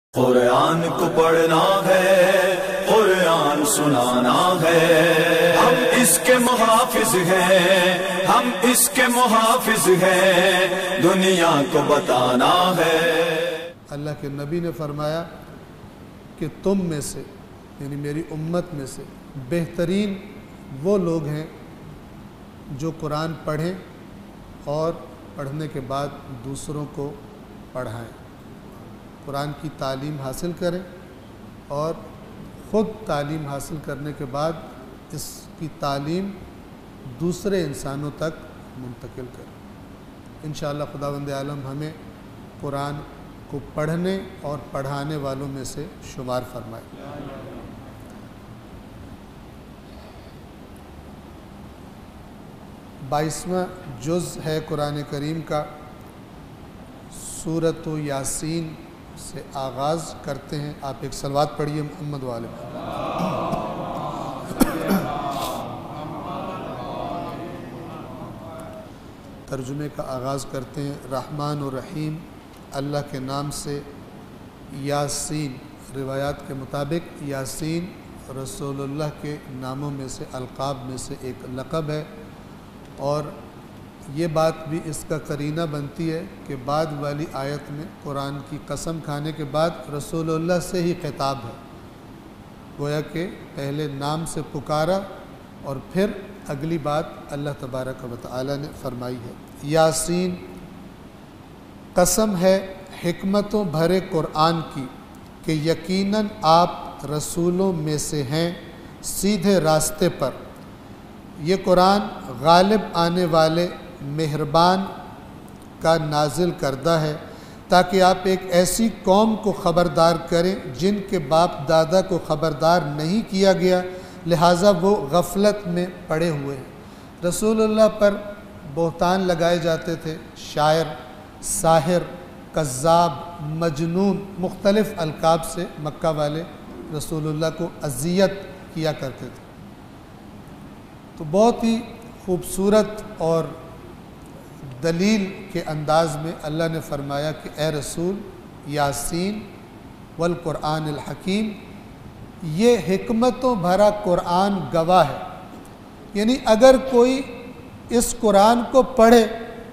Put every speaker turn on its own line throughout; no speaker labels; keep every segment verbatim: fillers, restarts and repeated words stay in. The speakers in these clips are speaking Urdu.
قرآن کو پڑھنا ہے، قرآن سنانا ہے، ہم اس کے محافظ ہیں، ہم اس کے محافظ ہیں، دنیا کو بتانا ہے۔
اللہ کے نبی نے فرمایا کہ تم میں سے یعنی میری امت میں سے بہترین وہ لوگ ہیں جو قرآن پڑھیں اور پڑھنے کے بعد دوسروں کو پڑھائیں، قرآن کی تعلیم حاصل کریں اور خود تعلیم حاصل کرنے کے بعد اس کی تعلیم دوسرے انسانوں تک منتقل کریں۔ انشاءاللہ خداوند عالم ہمیں قرآن کو پڑھنے اور پڑھانے والوں میں سے شمار فرمائے۔ بائیسواں جز ہے قرآن کریم کا، سورۃ یاسین سے آغاز کرتے ہیں۔ آپ ایک صلوات پڑھیے محمد والے۔ ترجمے کا آغاز کرتے ہیں۔ رحمان و رحیم اللہ کے نام سے۔ یاسین روایات کے مطابق یاسین رسول اللہ کے ناموں میں سے، القاب میں سے ایک لقب ہے، اور یہ بات بھی اس کا قرینہ بنتی ہے کہ بعد والی آیت میں قرآن کی قسم کھانے کے بعد رسول اللہ سے ہی خطاب ہے، گویا کہ پہلے نام سے پکارا اور پھر اگلی بات اللہ تبارک و تعالی نے فرمائی ہے۔ یاسین، قسم ہے حکمتوں بھرے قرآن کی کہ یقیناً آپ رسولوں میں سے ہیں سیدھے راستے پر۔ یہ قرآن غالب آنے والے مہربان کا نازل کردہ ہے تاکہ آپ ایک ایسی قوم کو خبردار کریں جن کے باپ دادا کو خبردار نہیں کیا گیا، لہٰذا وہ غفلت میں پڑے ہوئے ہیں۔ رسول اللہ پر بہتان لگائے جاتے تھے، شاعر، ساحر، کذاب، مجنون، مختلف القاب سے مکہ والے رسول اللہ کو اذیت کیا کرتے تھے۔ تو بہت ہی خوبصورت اور دلیل کے انداز میں اللہ نے فرمایا کہ اے رسول، یاسین والقرآن الحکیم، یہ حکمتوں بھرا قرآن گواہ ہے۔ یعنی اگر کوئی اس قرآن کو پڑھے،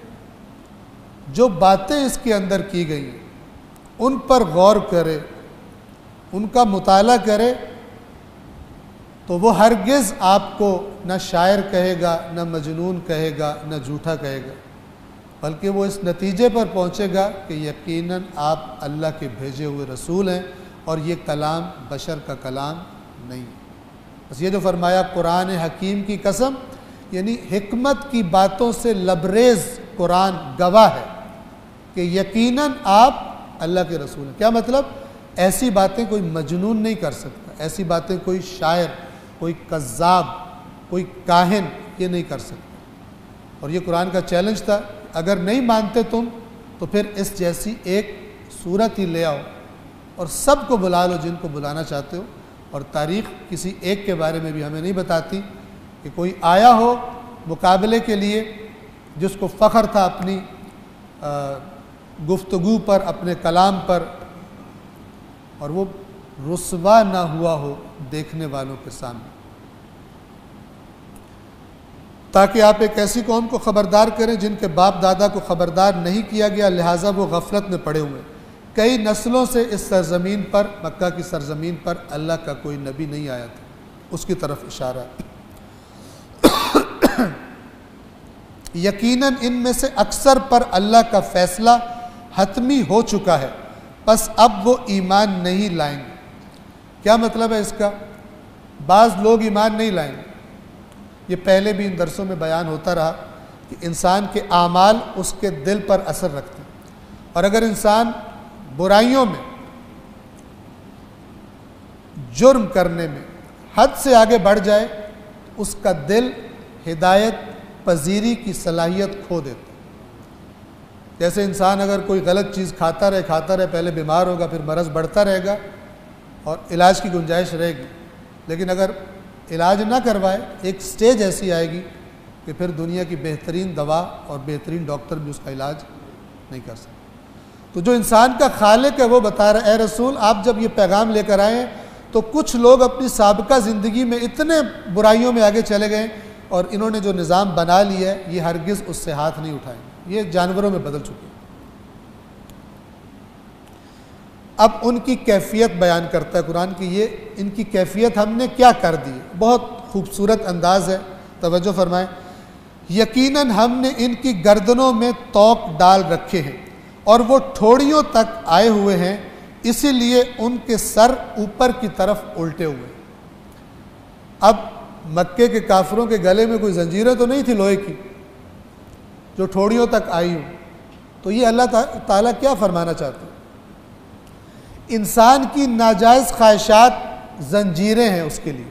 جو باتیں اس کے اندر کی گئی ہیں ان پر غور کرے، ان کا مطالعہ کرے، تو وہ ہرگز آپ کو نہ شاعر کہے گا، نہ مجنون کہے گا، نہ جھوٹا کہے گا، بلکہ وہ اس نتیجے پر پہنچے گا کہ یقیناً آپ اللہ کے بھیجے ہوئے رسول ہیں اور یہ کلام بشر کا کلام نہیں ہے۔ بس یہ جو فرمایا قرآن حکیم کی قسم، یعنی حکمت کی باتوں سے لبریز قرآن گواہ ہے کہ یقیناً آپ اللہ کے رسول ہیں۔ کیا مطلب؟ ایسی باتیں کوئی مجنون نہیں کر سکتا، ایسی باتیں کوئی شاعر، کوئی کذاب، کوئی کاہن یہ نہیں کر سکتا۔ اور یہ قرآن کا چیلنج تھا، اگر نہیں مانتے تم تو پھر اس جیسی ایک صورت ہی لے آؤ اور سب کو بلا لو جن کو بلانا چاہتے ہو۔ اور تاریخ کسی ایک کے بارے میں بھی ہمیں نہیں بتاتی کہ کوئی آیا ہو مقابلے کے لیے جس کو فخر تھا اپنی گفتگو پر، اپنے کلام پر، اور وہ رسوا نہ ہوا ہو دیکھنے والوں کے سامنے، تاکہ آپ ایک ایسی قوم کو خبردار کریں جن کے باپ دادا کو خبردار نہیں کیا گیا، لہٰذا وہ غفلت میں پڑے ہوئے۔ کئی نسلوں سے اس سرزمین پر، مکہ کی سرزمین پر اللہ کا کوئی نبی نہیں آیا تھا، اس کی طرف اشارہ ہے۔ یقیناً ان میں سے اکثر پر اللہ کا فیصلہ حتمی ہو چکا ہے، بس اب وہ ایمان نہیں لائیں گے۔ کیا مطلب ہے اس کا؟ بعض لوگ ایمان نہیں لائیں گے۔ یہ پہلے بھی ان درسوں میں بیان ہوتا رہا کہ انسان کے اعمال اس کے دل پر اثر رکھتے ہیں، اور اگر انسان برائیوں میں، جرم کرنے میں حد سے آگے بڑھ جائے، اس کا دل ہدایت پذیری کی صلاحیت کھو دیتا ہے۔ جیسے انسان اگر کوئی غلط چیز کھاتا رہے کھاتا رہے پہلے بیمار ہوگا، پھر مرض بڑھتا رہے گا اور علاج کی گنجائش رہے گی، لیکن اگر علاج نہ کروائے ایک سٹیج ایسی آئے گی کہ پھر دنیا کی بہترین دوا اور بہترین ڈاکٹر بھی اس کا علاج نہیں کر سکتے۔ تو جو انسان کا خالق ہے وہ بتا رہا ہے اے رسول آپ جب یہ پیغام لے کر آئے تو کچھ لوگ اپنی سابقہ زندگی میں اتنے برائیوں میں آگے چلے گئے اور انہوں نے جو نظام بنا لیا ہے یہ ہرگز اس سے ہاتھ نہیں اٹھائیں گے، یہ جانوروں میں بدل چکے ہیں۔ اب ان کی کیفیت بیان کرتا ہے قرآن کی، یہ ان کی کیفیت ہم نے کیا کر دی، بہت خوبصورت انداز ہے، توجہ فرمائیں۔ یقیناً ہم نے ان کی گردنوں میں توق ڈال رکھے ہیں اور وہ ٹھوڑیوں تک آئے ہوئے ہیں، اسی لیے ان کے سر اوپر کی طرف الٹے ہوئے۔ اب مکے کے کافروں کے گلے میں کوئی زنجیریں تو نہیں تھی لوہے کی جو ٹھوڑیوں تک آئی ہوں، تو یہ اللہ تعالیٰ کیا فرمانا چاہتے ہیں؟ انسان کی ناجائز خواہشات زنجیریں ہیں اس کے لیے،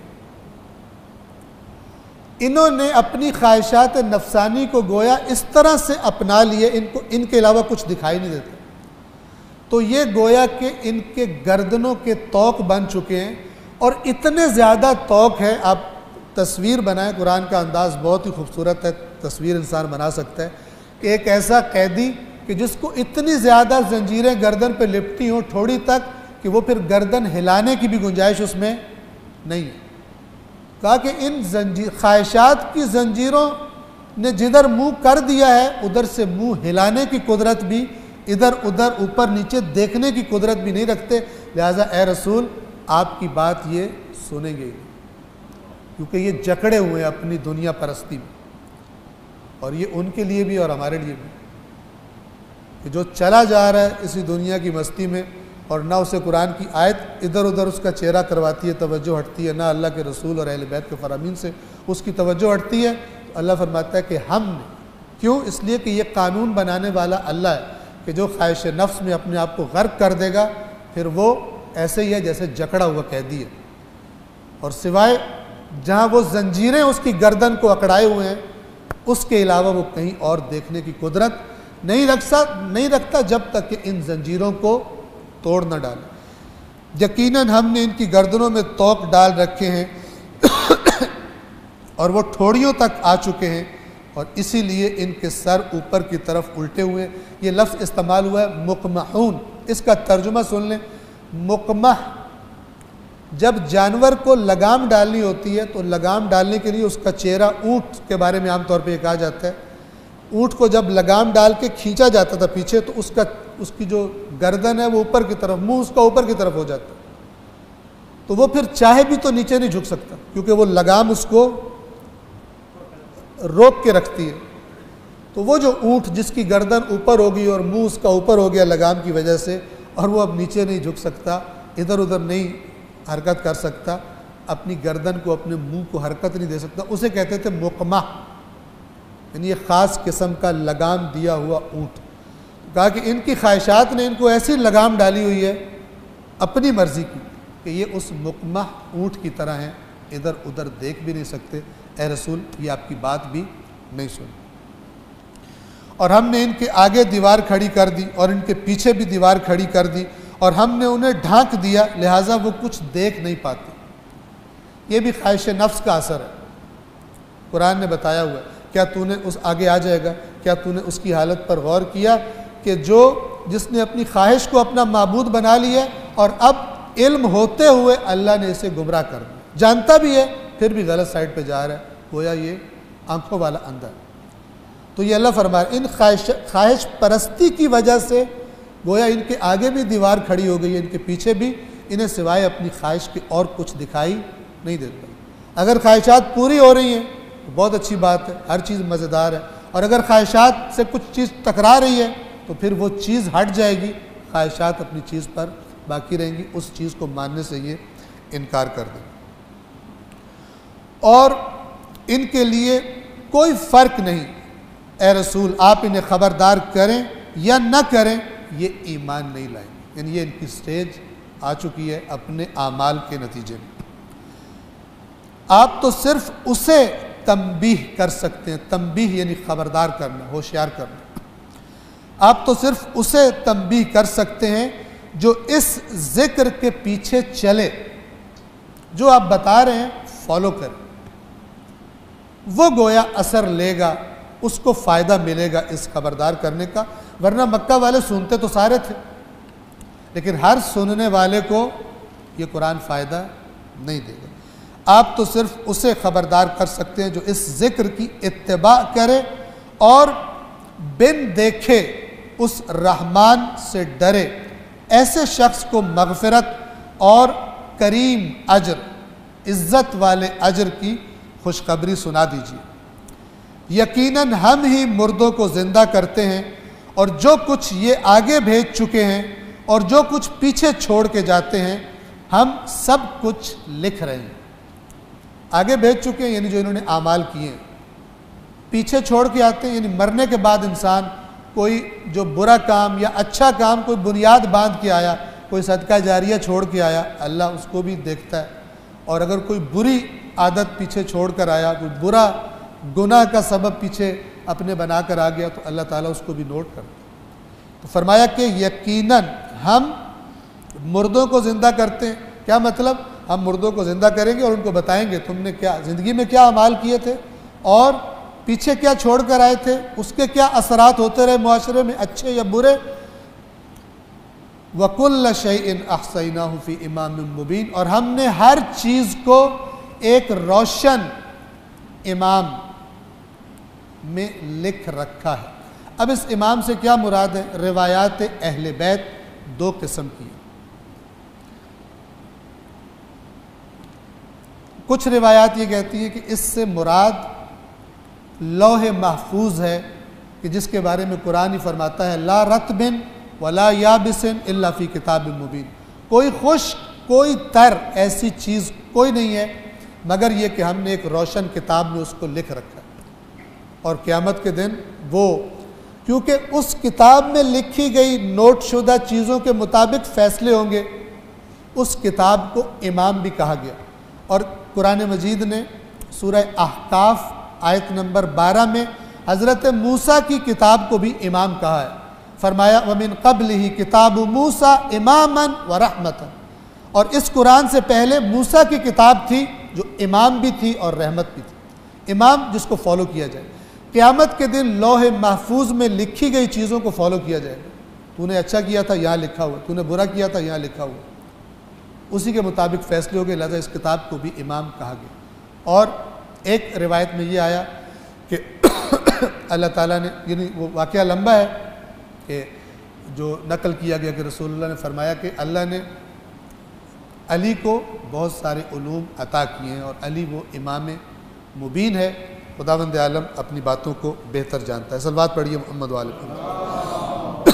انہوں نے اپنی خواہشات نفسانی کو گویا اس طرح سے اپنا لیے ان کو ان کے علاوہ کچھ دکھائی نہیں دیتا، تو یہ گویا کہ ان کے گردنوں کے توق بن چکے ہیں، اور اتنے زیادہ توق ہے، آپ تصویر بنائیں، قرآن کا انداز بہت ہی خوبصورت ہے، تصویر انسان بنا سکتا ہے کہ ایک ایسا قیدی کہ جس کو اتنی زیادہ زنجیریں گردن پہ لپٹی ہوں ٹھوڑی تک کہ وہ پھر گردن ہلانے کی بھی گنجائش اس میں نہیں ہے۔ کہا کہ ان زنجیر خواہشات کی زنجیروں نے جدھر منہ کر دیا ہے ادھر سے منہ ہلانے کی قدرت بھی، ادھر ادھر اوپر نیچے دیکھنے کی قدرت بھی نہیں رکھتے، لہٰذا اے رسول آپ کی بات یہ سنیں گے کیونکہ یہ جکڑے ہوئے ہیں اپنی دنیا پرستی میں، اور یہ ان کے لیے بھی اور ہمارے لیے بھی کہ جو چلا جا رہا ہے اسی دنیا کی مستی میں اور نہ اسے قرآن کی آیت ادھر ادھر اس کا چہرہ کرواتی ہے، توجہ ہٹتی ہے، نہ اللہ کے رسول اور اہل بیت کے فرامین سے اس کی توجہ ہٹتی ہے، تو اللہ فرماتا ہے کہ ہم نے، کیوں؟ اس لیے کہ یہ قانون بنانے والا اللہ ہے کہ جو خواہش نفس میں اپنے آپ کو غرق کر دے گا پھر وہ ایسے ہی ہے جیسے جکڑا ہوا قیدی ہے، اور سوائے جہاں وہ زنجیریں اس کی گردن کو اکڑائے ہوئے ہیں اس کے علاوہ وہ کہیں اور دیکھنے کی قدرت نہیں رکھتا نہیں رکھتا جب تک کہ ان زنجیروں کو توڑ نہ ڈالے۔ یقیناً ہم نے ان کی گردنوں میں توق ڈال رکھے ہیں اور وہ ٹھوڑیوں تک آ چکے ہیں، اور اسی لیے ان کے سر اوپر کی طرف الٹے ہوئے۔ یہ لفظ استعمال ہوا ہے مقمحون، اس کا ترجمہ سن لیں۔ مقمح جب جانور کو لگام ڈالنی ہوتی ہے تو لگام ڈالنے کے لیے اس کا چہرہ، اونٹ کے بارے میں عام طور پہ یہ کہا جاتا ہے، اونٹ کو جب لگام ڈال کے کھینچا جاتا تھا پیچھے تو اس کا اس کی جو گردن ہے وہ اوپر کی طرف، منہ اس کا اوپر کی طرف ہو جاتا تو وہ پھر چاہے بھی تو نیچے نہیں جھک سکتا کیونکہ وہ لگام اس کو روک کے رکھتی ہے۔ تو وہ جو اونٹ جس کی گردن اوپر ہوگی اور منہ اس کا اوپر ہو گیا لگام کی وجہ سے، اور وہ اب نیچے نہیں جھک سکتا، ادھر ادھر نہیں حرکت کر سکتا، اپنی گردن کو اپنے منہ کو حرکت نہیں دے سکتا، اسے کہتے تھے مقمح، یعنی یہ خاص قسم کا لگام دیا ہوا اونٹ۔ کہا کہ ان کی خواہشات نے ان کو ایسی لگام ڈالی ہوئی ہے اپنی مرضی کی کہ یہ اس مقمح اونٹ کی طرح ہیں، ادھر ادھر دیکھ بھی نہیں سکتے۔ اے رسول یہ آپ کی بات بھی نہیں سنی۔ اور ہم نے ان کے آگے دیوار کھڑی کر دی اور ان کے پیچھے بھی دیوار کھڑی کر دی، اور ہم نے انہیں ڈھانک دیا لہٰذا وہ کچھ دیکھ نہیں پاتے۔ یہ بھی خواہش نفس کا اثر ہے، قرآن نے بتایا ہوا ہے۔ کیا تو نے اس آگے آ جائے گا، کیا تو نے اس کی حالت پر غور کیا کہ جو جس نے اپنی خواہش کو اپنا معبود بنا لیا اور اب علم ہوتے ہوئے اللہ نے اسے گمراہ کر دیا، جانتا بھی ہے پھر بھی غلط سائٹ پہ جا رہا ہے، گویا یہ آنکھوں والا اندھا ہے۔ تو یہ اللہ فرما رہا ہے ان خواہش خواہش پرستی کی وجہ سے گویا ان کے آگے بھی دیوار کھڑی ہو گئی ہے، ان کے پیچھے بھی، انہیں سوائے اپنی خواہش کے اور کچھ دکھائی نہیں دیتا۔ اگر خواہشات پوری ہو رہی ہیں تو بہت اچھی بات ہے، ہر چیز مزیدار ہے، اور اگر خواہشات سے کچھ چیز ٹکرا رہی ہے تو پھر وہ چیز ہٹ جائے گی، خواہشات اپنی چیز پر باقی رہیں گی، اس چیز کو ماننے سے یہ انکار کر دیں۔ اور ان کے لیے کوئی فرق نہیں، اے رسول آپ انہیں خبردار کریں یا نہ کریں یہ ایمان نہیں لائیں گے، یعنی یہ ان کی سٹیج آ چکی ہے اپنے اعمال کے نتیجے میں۔ آپ تو صرف اسے تنبیہ کر سکتے ہیں، تنبیہ یعنی خبردار کرنا، ہوشیار کرنا۔ آپ تو صرف اسے تنبیہ کر سکتے ہیں جو اس ذکر کے پیچھے چلے، جو آپ بتا رہے ہیں فالو کریں، وہ گویا اثر لے گا، اس کو فائدہ ملے گا اس خبردار کرنے کا، ورنہ مکہ والے سنتے تو سارے تھے، لیکن ہر سننے والے کو یہ قرآن فائدہ نہیں دے گا۔ آپ تو صرف اسے خبردار کر سکتے ہیں جو اس ذکر کی اتباع کرے اور بن دیکھے اس رحمان سے ڈرے۔ ایسے شخص کو مغفرت اور کریم اجر، عزت والے اجر کی خوشخبری سنا دیجیے۔ یقیناً ہم ہی مردوں کو زندہ کرتے ہیں، اور جو کچھ یہ آگے بھیج چکے ہیں اور جو کچھ پیچھے چھوڑ کے جاتے ہیں ہم سب کچھ لکھ رہے ہیں۔ آگے بھیج چکے ہیں یعنی جو انہوں نے اعمال کیے ہیں، پیچھے چھوڑ کے آتے ہیں یعنی مرنے کے بعد انسان کوئی جو برا کام یا اچھا کام کوئی بنیاد باندھ کے آیا، کوئی صدقہ جاریہ چھوڑ کے آیا، اللہ اس کو بھی دیکھتا ہے، اور اگر کوئی بری عادت پیچھے چھوڑ کر آیا، کوئی برا گناہ کا سبب پیچھے اپنے بنا کر آ گیا، تو اللہ تعالیٰ اس کو بھی نوٹ کرتا ہے۔ تو فرمایا کہ یقیناً ہم مردوں کو زندہ کرتے ہیں۔ کیا مطلب؟ ہم مردوں کو زندہ کریں گے اور ان کو بتائیں گے تم نے کیا زندگی میں کیا اعمال کیے تھے اور پیچھے کیا چھوڑ کر آئے تھے، اس کے کیا اثرات ہوتے رہے معاشرے میں، اچھے یا برے۔ وَكُلَّ شَيْءٍ أَحْصَيْنَاهُ فِي إِمَامٍ مُبِينٍ، اور ہم نے ہر چیز کو ایک روشن امام میں لکھ رکھا ہے۔ اب اس امام سے کیا مراد ہے؟ روایات اہل بیت دو قسم کی ہیں۔ کچھ روایات یہ کہتی ہیں کہ اس سے مراد لوح محفوظ ہے، کہ جس کے بارے میں قرآن ہی فرماتا ہے لا رطب ولا یابس الا فی کتاب مبین، کوئی خشک کوئی تر ایسی چیز کوئی نہیں ہے مگر یہ کہ ہم نے ایک روشن کتاب میں اس کو لکھ رکھا ہے۔ اور قیامت کے دن وہ کیونکہ اس کتاب میں لکھی گئی نوٹ شدہ چیزوں کے مطابق فیصلے ہوں گے، اس کتاب کو امام بھی کہا گیا۔ اور قرآن مجید نے سورہ احقاف آیت نمبر بارہ میں حضرت موسیٰ کی کتاب کو بھی امام کہا ہے۔ فرمایا وَمِن قَبْلِهِ کتاب موسیٰ اماماً وَرَحْمَةً، اور اس قرآن سے پہلے موسیٰ کی کتاب تھی جو امام بھی تھی اور رحمت بھی تھی۔ امام جس کو فالو کیا جائے، قیامت کے دن لوح محفوظ میں لکھی گئی چیزوں کو فالو کیا جائے گا۔ تو نے اچھا کیا تھا یہاں لکھا ہوا، تو نے برا کیا تھا یہاں لکھا ہوا، اسی کے مطابق فیصلے ہو گئے، لہذا اس کتاب کو بھی امام کہا گیا۔ اور ایک روایت میں یہ آیا کہ اللہ تعالیٰ نے، یعنی وہ واقعہ لمبا ہے کہ جو نقل کیا گیا کہ رسول اللہ نے فرمایا کہ اللہ نے علی کو بہت سارے علوم عطا کیے ہیں اور علی وہ امام مبین ہے۔ خداوند عالم اپنی باتوں کو بہتر جانتا ہے۔ صلوات پڑھیے محمد و آل محمد۔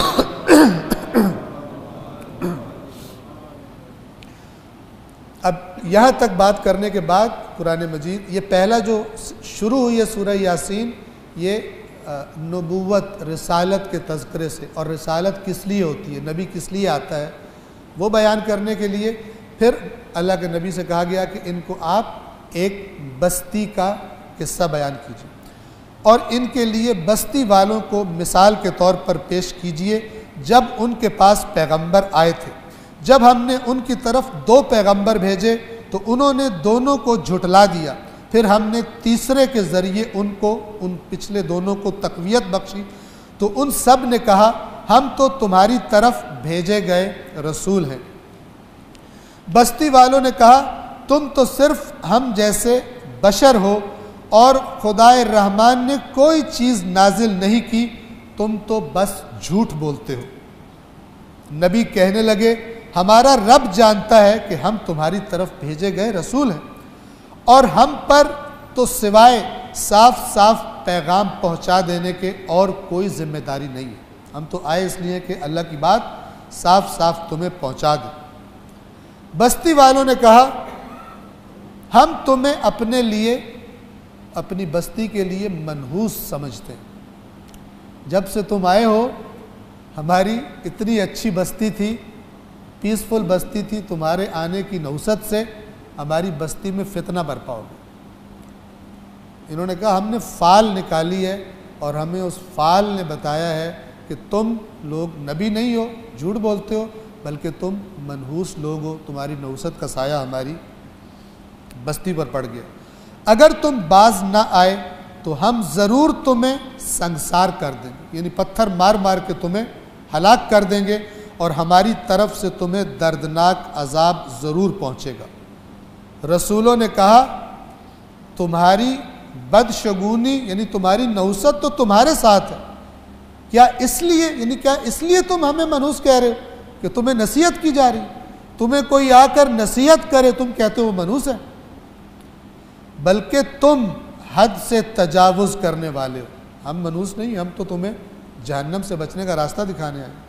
اب یہاں تک بات کرنے کے بعد قرآن مجید، یہ پہلا جو شروع ہوئی ہے سورہ یاسین، یہ نبوت رسالت کے تذکرے سے، اور رسالت کس لیے ہوتی ہے، نبی کس لیے آتا ہے وہ بیان کرنے کے لیے۔ پھر اللہ کے نبی سے کہا گیا کہ ان کو آپ ایک بستی کا قصہ بیان کیجیے اور ان کے لیے بستی والوں کو مثال کے طور پر پیش کیجیے جب ان کے پاس پیغمبر آئے تھے۔ جب ہم نے ان کی طرف دو پیغمبر بھیجے تو انہوں نے دونوں کو جھٹلا دیا، پھر ہم نے تیسرے کے ذریعے ان کو ان پچھلے دونوں کو تقویت بخشی تو ان سب نے کہا ہم تو تمہاری طرف بھیجے گئے رسول ہیں۔ بستی والوں نے کہا تم تو صرف ہم جیسے بشر ہو اور خدائے رحمان نے کوئی چیز نازل نہیں کی، تم تو بس جھوٹ بولتے ہو۔ نبی کہنے لگے ہمارا رب جانتا ہے کہ ہم تمہاری طرف بھیجے گئے رسول ہیں اور ہم پر تو سوائے صاف صاف پیغام پہنچا دینے کے اور کوئی ذمہ داری نہیں ہے۔ ہم تو آئے اس لیے کہ اللہ کی بات صاف صاف تمہیں پہنچا دیں۔ بستی والوں نے کہا ہم تمہیں اپنے لیے اپنی بستی کے لیے منحوس سمجھتے ہیں، جب سے تم آئے ہو ہماری اتنی اچھی بستی تھی، پیسفل بستی تھی، تمہارے آنے کی نوست سے ہماری بستی میں فتنہ برپا ہو گیا۔ انہوں نے کہا ہم نے فال نکالی ہے اور ہمیں اس فال نے بتایا ہے کہ تم لوگ نبی نہیں ہو، جھوٹ بولتے ہو، بلکہ تم منحوس لوگ ہو، تمہاری نوست کا سایہ ہماری بستی پر پڑ گیا۔ اگر تم باز نہ آئے تو ہم ضرور تمہیں سنگسار کر دیں گے، یعنی پتھر مار مار کے تمہیں ہلاک کر دیں گے، اور ہماری طرف سے تمہیں دردناک عذاب ضرور پہنچے گا۔ رسولوں نے کہا تمہاری بدشگونی یعنی تمہاری نحوست تو تمہارے ساتھ ہے، کیا اس لیے یعنی کیا اس لیے تم ہمیں منحوس کہہ رہے ہو کہ تمہیں نصیحت کی جا رہی، تمہیں کوئی آ کر نصیحت کرے تم کہتے ہو وہ منحوس ہے، بلکہ تم حد سے تجاوز کرنے والے ہو۔ ہم منحوس نہیں، ہم تو تمہیں جہنم سے بچنے کا راستہ دکھانے آئے۔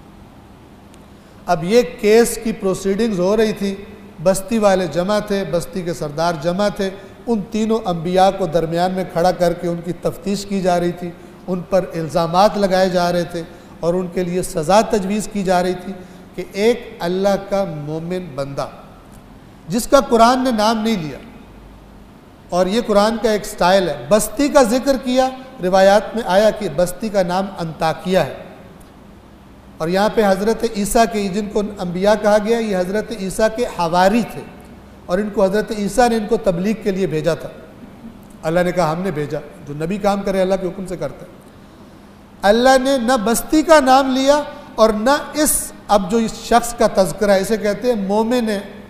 اب یہ کیس کی پروسیڈنگز ہو رہی تھی، بستی والے جمع تھے، بستی کے سردار جمع تھے، ان تینوں انبیاء کو درمیان میں کھڑا کر کے ان کی تفتیش کی جا رہی تھی، ان پر الزامات لگائے جا رہے تھے اور ان کے لیے سزا تجویز کی جا رہی تھی کہ ایک اللہ کا مومن بندہ جس کا قرآن نے نام نہیں لیا، اور یہ قرآن کا ایک سٹائل ہے، بستی کا ذکر کیا، روایات میں آیا کہ بستی کا نام انطاکیہ ہے، اور یہاں پہ حضرت عیسیٰ کے جن کو انبیاء کہا گیا یہ حضرت عیسیٰ کے حواری تھے، اور ان کو حضرت عیسیٰ نے ان کو تبلیغ کے لیے بھیجا تھا۔ اللہ نے کہا ہم نے بھیجا، جو نبی کام کرے اللہ کے حکم سے کرتا ہے۔ اللہ نے نہ بستی کا نام لیا اور نہ اس اب جو اس شخص کا تذکرہ ہے، اسے کہتے ہیں مومن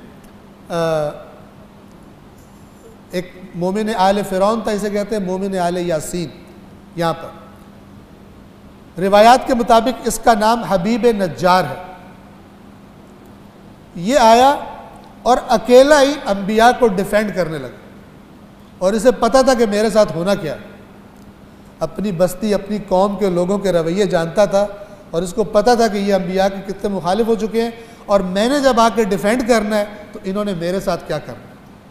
ایک مومن آل فرعون تھا، اسے کہتے ہیں مومن آل یاسین۔ یہاں پر روایات کے مطابق اس کا نام حبیب نجار ہے۔ یہ آیا اور اکیلا ہی انبیاء کو ڈیفینڈ کرنے لگا، اور اسے پتہ تھا کہ میرے ساتھ ہونا کیا ہے۔ اپنی بستی اپنی قوم کے لوگوں کے رویے جانتا تھا، اور اس کو پتہ تھا کہ یہ انبیاء کے کتنے مخالف ہو چکے ہیں، اور میں نے جب آ کے ڈیفینڈ کرنا ہے تو انہوں نے میرے ساتھ کیا کرنا ہے۔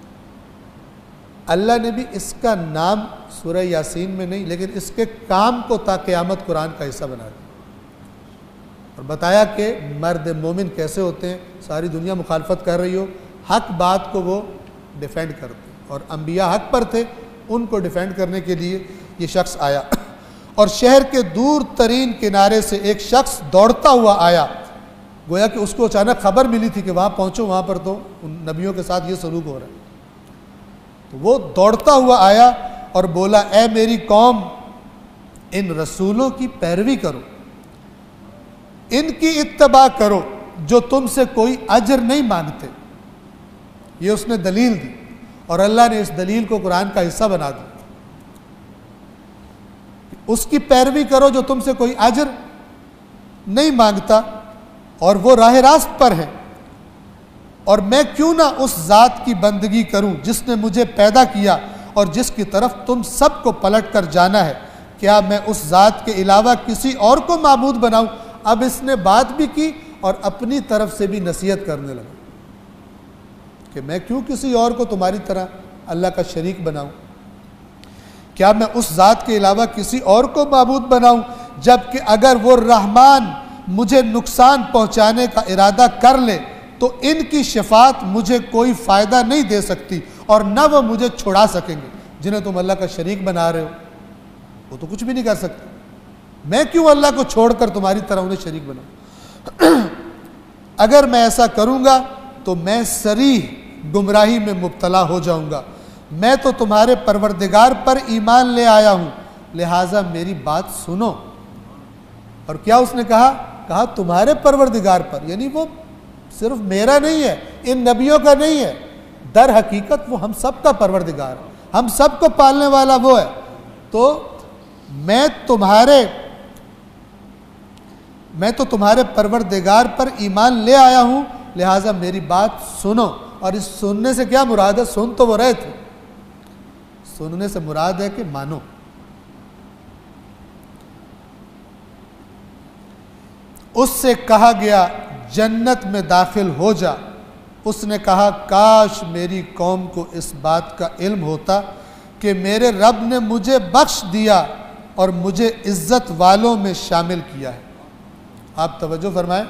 اللہ نے بھی اس کا نام سورہ یاسین میں نہیں، لیکن اس کے کام کو تا قیامت قرآن کا حصہ بنا دیا، اور بتایا کہ مرد مومن کیسے ہوتے ہیں۔ ساری دنیا مخالفت کر رہی ہو، حق بات کو وہ ڈیفینڈ کرتے، اور انبیاء حق پر تھے، ان کو ڈیفینڈ کرنے کے لیے یہ شخص آیا۔ اور شہر کے دور ترین کنارے سے ایک شخص دوڑتا ہوا آیا، گویا کہ اس کو اچانک خبر ملی تھی کہ وہاں پہنچو، وہاں پر تو ان نبیوں کے ساتھ یہ سلوک ہو رہا ہے۔ تو وہ دوڑتا ہوا آیا اور بولا اے میری قوم، ان رسولوں کی پیروی کرو، ان کی اتباع کرو جو تم سے کوئی اجر نہیں مانگتے۔ یہ اس نے دلیل دی، اور اللہ نے اس دلیل کو قرآن کا حصہ بنا دیا۔ اس کی پیروی کرو جو تم سے کوئی اجر نہیں مانگتا، اور وہ راہ راست پر ہے، اور میں کیوں نہ اس ذات کی بندگی کروں جس نے مجھے پیدا کیا اور جس کی طرف تم سب کو پلٹ کر جانا ہے۔ کیا میں اس ذات کے علاوہ کسی اور کو معبود بناؤں؟ اب اس نے بات بھی کی اور اپنی طرف سے بھی نصیحت کرنے لگا کہ میں کیوں کسی اور کو تمہاری طرح اللہ کا شریک بناؤں؟ کیا میں اس ذات کے علاوہ کسی اور کو معبود بناؤں جبکہ اگر وہ رحمان مجھے نقصان پہنچانے کا ارادہ کر لے تو ان کی شفاعت مجھے کوئی فائدہ نہیں دے سکتی، اور نہ وہ مجھے چھڑا سکیں گے۔ جنہیں تم اللہ کا شریک بنا رہے ہو وہ تو کچھ بھی نہیں کر سکتے، میں کیوں اللہ کو چھوڑ کر تمہاری طرح انہیں شریک بناؤں؟ اگر میں ایسا کروں گا تو میں صریح گمراہی میں مبتلا ہو جاؤں گا۔ میں تو تمہارے پروردگار پر ایمان لے آیا ہوں، لہٰذا میری بات سنو۔ اور کیا اس نے کہا؟ کہا تمہارے پروردگار پر، یعنی وہ صرف میرا نہیں ہے، ان نبیوں کا نہیں ہے، در حقیقت وہ ہم سب کا پروردگار ہے، ہم سب کو پالنے والا وہ ہے۔ تو میں تمہارے میں تو تمہارے پروردگار پر ایمان لے آیا ہوں، لہٰذا میری بات سنو۔ اور اس سننے سے کیا مراد ہے؟ سن تو وہ رہے تھے، سننے سے مراد ہے کہ مانو۔ اس سے کہا گیا جنت میں داخل ہو جا۔ اس نے کہا کاش میری قوم کو اس بات کا علم ہوتا کہ میرے رب نے مجھے بخش دیا اور مجھے عزت والوں میں شامل کیا ہے۔ آپ توجہ فرمائیں،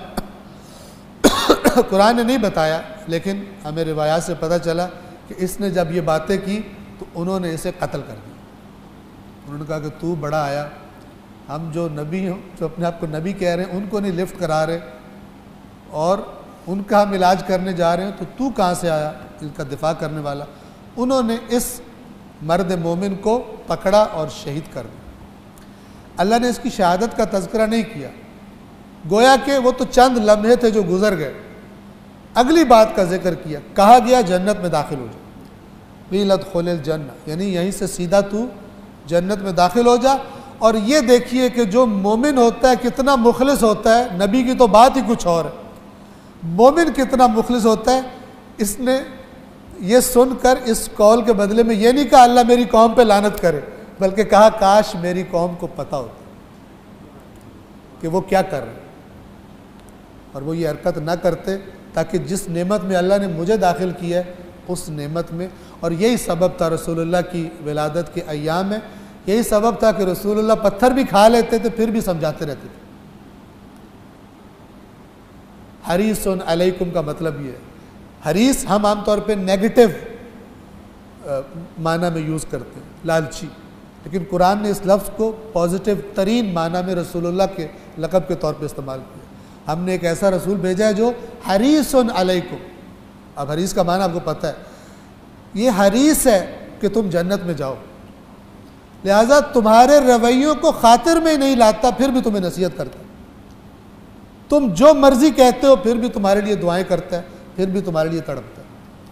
قرآن نے نہیں بتایا، لیکن ہمیں روایات سے پتہ چلا کہ اس نے جب یہ باتیں کی تو انہوں نے اسے قتل کر دیا۔ انہوں نے کہا کہ تو بڑا آیا، ہم جو نبی ہوں، جو اپنے آپ کو نبی کہہ رہے ہیں، ان کو نہیں لفٹ کرا رہے اور ان کا ہم علاج کرنے جا رہے ہیں، تو تو کہاں سے آیا ان کا دفاع کرنے والا؟ انہوں نے اس مرد مومن کو پکڑا اور شہید کر دیا۔ اللہ نے اس کی شہادت کا تذکرہ نہیں کیا، گویا کہ وہ تو چند لمحے تھے جو گزر گئے۔ اگلی بات کا ذکر کیا، کہا گیا جنت میں داخل ہو جا، قیل ادخل الجنہ، یعنی یہیں سے سیدھا تو جنت میں داخل ہو جا۔ اور یہ دیکھیے کہ جو مومن ہوتا ہے کتنا مخلص ہوتا ہے، نبی کی تو بات ہی کچھ اور ہے، مومن کتنا مخلص ہوتا ہے۔ اس نے یہ سن کر اس قول کے بدلے میں یہ نہیں کہا اللہ میری قوم پہ لعنت کرے، بلکہ کہا کاش میری قوم کو پتہ ہوتا کہ وہ کیا کر رہے اور وہ یہ حرکت نہ کرتے، تاکہ جس نعمت میں اللہ نے مجھے داخل کیا ہے اس نعمت میں۔ اور یہی سبب تھا رسول اللہ کی ولادت کے ایام میں، یہی سبب تھا کہ رسول اللہ پتھر بھی کھا لیتے تھے پھر بھی سمجھاتے رہتے تھے۔ حریص علیکم کا مطلب یہ ہے، حریص ہم عام طور پہ نیگیٹو معنی میں یوز کرتے ہیں، لالچی، لیکن قرآن نے اس لفظ کو پازیٹیو ترین معنی میں رسول اللہ کے لقب کے طور پہ استعمال کیا۔ ہم نے ایک ایسا رسول بھیجا ہے جو حریص علیکم۔ اب حریص کا معنی آپ کو پتہ ہے، یہ حریص ہے کہ تم جنت میں جاؤ، لہٰذا تمہارے رویوں کو خاطر میں ہی نہیں لاتا پھر بھی تمہیں نصیحت کرتا ہے، تم جو مرضی کہتے ہو پھر بھی تمہارے لیے دعائیں کرتا ہے، پھر بھی تمہارے لیے تڑپتا ہے۔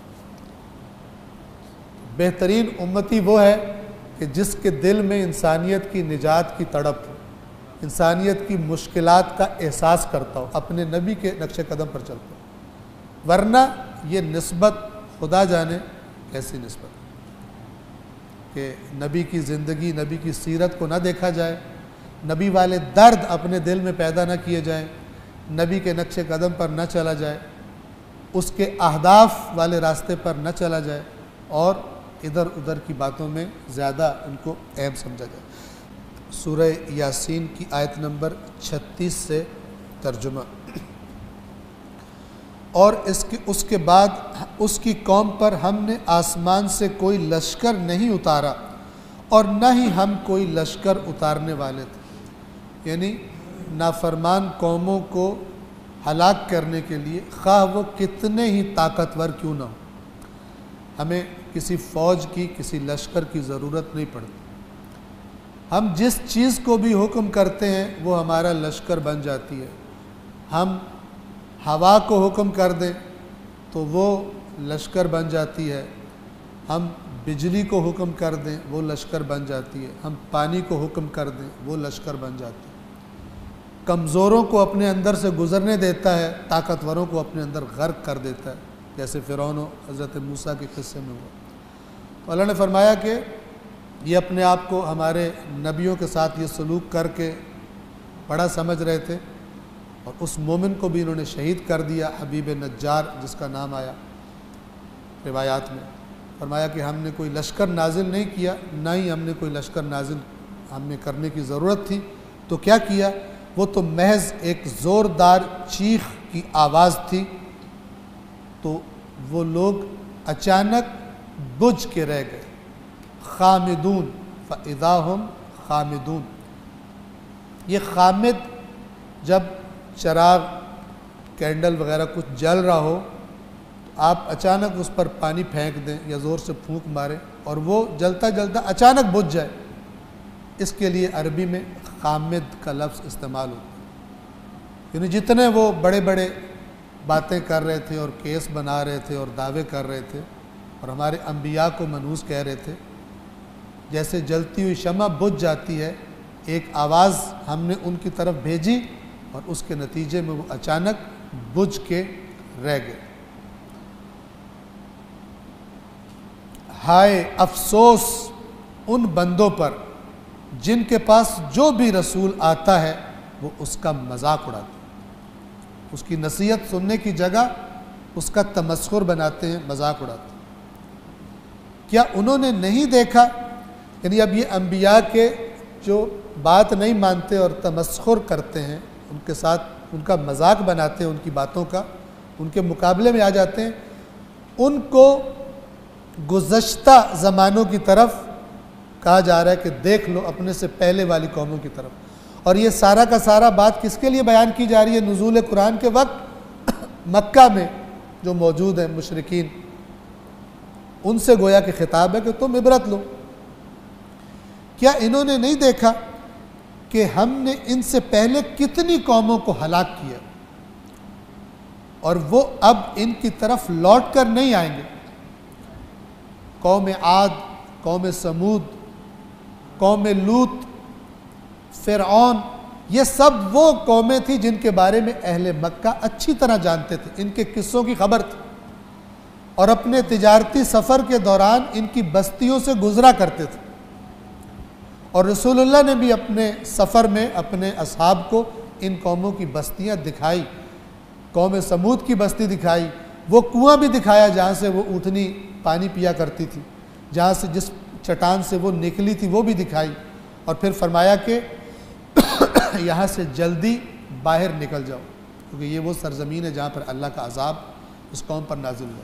بہترین امتی وہ ہے کہ جس کے دل میں انسانیت کی نجات کی تڑپ ہو، انسانیت کی مشکلات کا احساس کرتا ہو، اپنے نبی کے نقش قدم پر چلتا ہو، ورنہ یہ نسبت خدا جانے کیسی نسبت کہ نبی کی زندگی، نبی کی سیرت کو نہ دیکھا جائے، نبی والے درد اپنے دل میں پیدا نہ کیے جائیں، نبی کے نقش قدم پر نہ چلا جائے، اس کے اہداف والے راستے پر نہ چلا جائے، اور ادھر ادھر کی باتوں میں زیادہ ان کو اہم سمجھا جائے۔ سورہ یاسین کی آیت نمبر چھتیس سے ترجمہ۔ اور اس کے اس کے بعد اس کی قوم پر ہم نے آسمان سے کوئی لشکر نہیں اتارا اور نہ ہی ہم کوئی لشکر اتارنے والے تھے، یعنی نافرمان قوموں کو ہلاک کرنے کے لیے خواہ وہ کتنے ہی طاقتور کیوں نہ ہو، ہمیں کسی فوج کی، کسی لشکر کی ضرورت نہیں پڑتی۔ ہم جس چیز کو بھی حکم کرتے ہیں وہ ہمارا لشکر بن جاتی ہے۔ ہم ہوا کو حکم کر دیں تو وہ لشکر بن جاتی ہے، ہم بجلی کو حکم کر دیں وہ لشکر بن جاتی ہے، ہم پانی کو حکم کر دیں وہ لشکر بن جاتی ہے۔ کمزوروں کو اپنے اندر سے گزرنے دیتا ہے، طاقتوروں کو اپنے اندر غرق کر دیتا ہے، جیسے فرعون و حضرت موسیٰ کے قصے میں ہوا۔ تو اللہ نے فرمایا کہ یہ اپنے آپ کو ہمارے نبیوں کے ساتھ یہ سلوک کر کے بڑا سمجھ رہے تھے، اور اس مومن کو بھی انہوں نے شہید کر دیا، حبیب نجار جس کا نام آیا روایات میں۔ فرمایا کہ ہم نے کوئی لشکر نازل نہیں کیا، نہ ہی ہم نے کوئی لشکر نازل ہم نے کرنے کی ضرورت تھی، تو کیا کیا؟ وہ تو محض ایک زوردار چیخ کی آواز تھی، تو وہ لوگ اچانک بجھ کے رہ گئے، خامدون فاذا ہم خامدون۔ یہ خامد جب چراغ، کینڈل وغیرہ کچھ جل رہا ہو تو آپ اچانک اس پر پانی پھینک دیں یا زور سے پھونک ماریں اور وہ جلتا جلتا اچانک بجھ جائے، اس کے لیے عربی میں خامد کا لفظ استعمال ہوتا ہے۔ یعنی جتنے وہ بڑے بڑے باتیں کر رہے تھے اور کیس بنا رہے تھے اور دعوے کر رہے تھے اور ہمارے انبیاء کو منحوس کہہ رہے تھے، جیسے جلتی ہوئی شمع بجھ جاتی ہے، ایک آواز ہم نے ان کی طرف بھیجی اور اس کے نتیجے میں وہ اچانک بجھ کے رہ گئے۔ ہائے افسوس ان بندوں پر جن کے پاس جو بھی رسول آتا ہے وہ اس کا مذاق اڑاتے ہیں، اس کی نصیحت سننے کی جگہ اس کا تمسخر بناتے ہیں، مذاق اڑاتے ہیں۔ کیا انہوں نے نہیں دیکھا؟ یعنی اب یہ انبیاء کے جو بات نہیں مانتے اور تمسخر کرتے ہیں، ان کے ساتھ ان کا مذاق بناتے ہیں، ان کی باتوں کا، ان کے مقابلے میں آ جاتے ہیں، ان کو گزشتہ زمانوں کی طرف کہا جا رہا ہے کہ دیکھ لو، اپنے سے پہلے والی قوموں کی طرف۔ اور یہ سارا کا سارا بات کس کے لیے بیان کی جا رہی ہے؟ نزول قرآن کے وقت مکہ میں جو موجود ہیں مشرکین، ان سے گویا کہ خطاب ہے کہ تم عبرت لو، کیا انہوں نے نہیں دیکھا کہ ہم نے ان سے پہلے کتنی قوموں کو ہلاک کیا اور وہ اب ان کی طرف لوٹ کر نہیں آئیں گے؟ قوم عاد، قوم سمود، قوم لوط، فرعون، یہ سب وہ قومیں تھیں جن کے بارے میں اہل مکہ اچھی طرح جانتے تھے، ان کے قصوں کی خبر تھی، اور اپنے تجارتی سفر کے دوران ان کی بستیوں سے گزرا کرتے تھے، اور رسول اللہ نے بھی اپنے سفر میں اپنے اصحاب کو ان قوموں کی بستیاں دکھائی۔ قوم سمود کی بستی دکھائی، وہ کنواں بھی دکھایا جہاں سے وہ اونٹنی پانی پیا کرتی تھی، جہاں سے جس چٹان سے وہ نکلی تھی وہ بھی دکھائی، اور پھر فرمایا کہ یہاں سے جلدی باہر نکل جاؤ، کیونکہ یہ وہ سرزمین ہے جہاں پر اللہ کا عذاب اس قوم پر نازل ہوا۔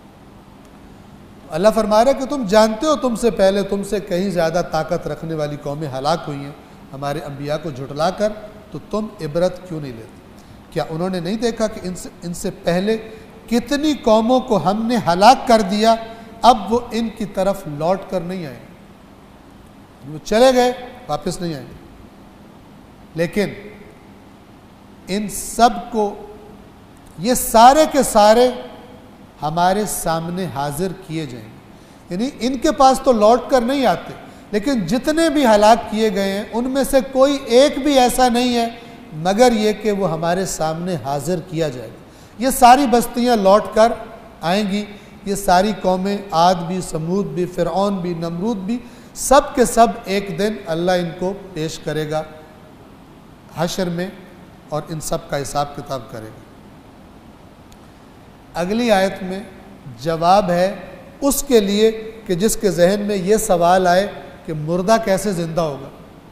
اللہ فرما رہا ہے کہ تم جانتے ہو تم سے پہلے تم سے کہیں زیادہ طاقت رکھنے والی قومیں ہلاک ہوئی ہیں ہمارے انبیاء کو جھٹلا کر، تو تم عبرت کیوں نہیں لیتے؟ کیا انہوں نے نہیں دیکھا کہ ان سے ان سے پہلے کتنی قوموں کو ہم نے ہلاک کر دیا، اب وہ ان کی طرف لوٹ کر نہیں آئے، وہ چلے گئے واپس نہیں آئیں گے، لیکن ان سب کو یہ سارے کے سارے ہمارے سامنے حاضر کیے جائیں گے، یعنی ان کے پاس تو لوٹ کر نہیں آتے، لیکن جتنے بھی ہلاک کیے گئے ہیں ان میں سے کوئی ایک بھی ایسا نہیں ہے مگر یہ کہ وہ ہمارے سامنے حاضر کیا جائے گا۔ یہ ساری بستیاں لوٹ کر آئیں گی، یہ ساری قومیں، عاد بھی، سمود بھی، فرعون بھی، نمرود بھی، سب کے سب ایک دن اللہ ان کو پیش کرے گا حشر میں، اور ان سب کا حساب کتاب کرے گا۔ اگلی آیت میں جواب ہے اس کے لیے کہ جس کے ذہن میں یہ سوال آئے کہ مردہ کیسے زندہ ہوگا،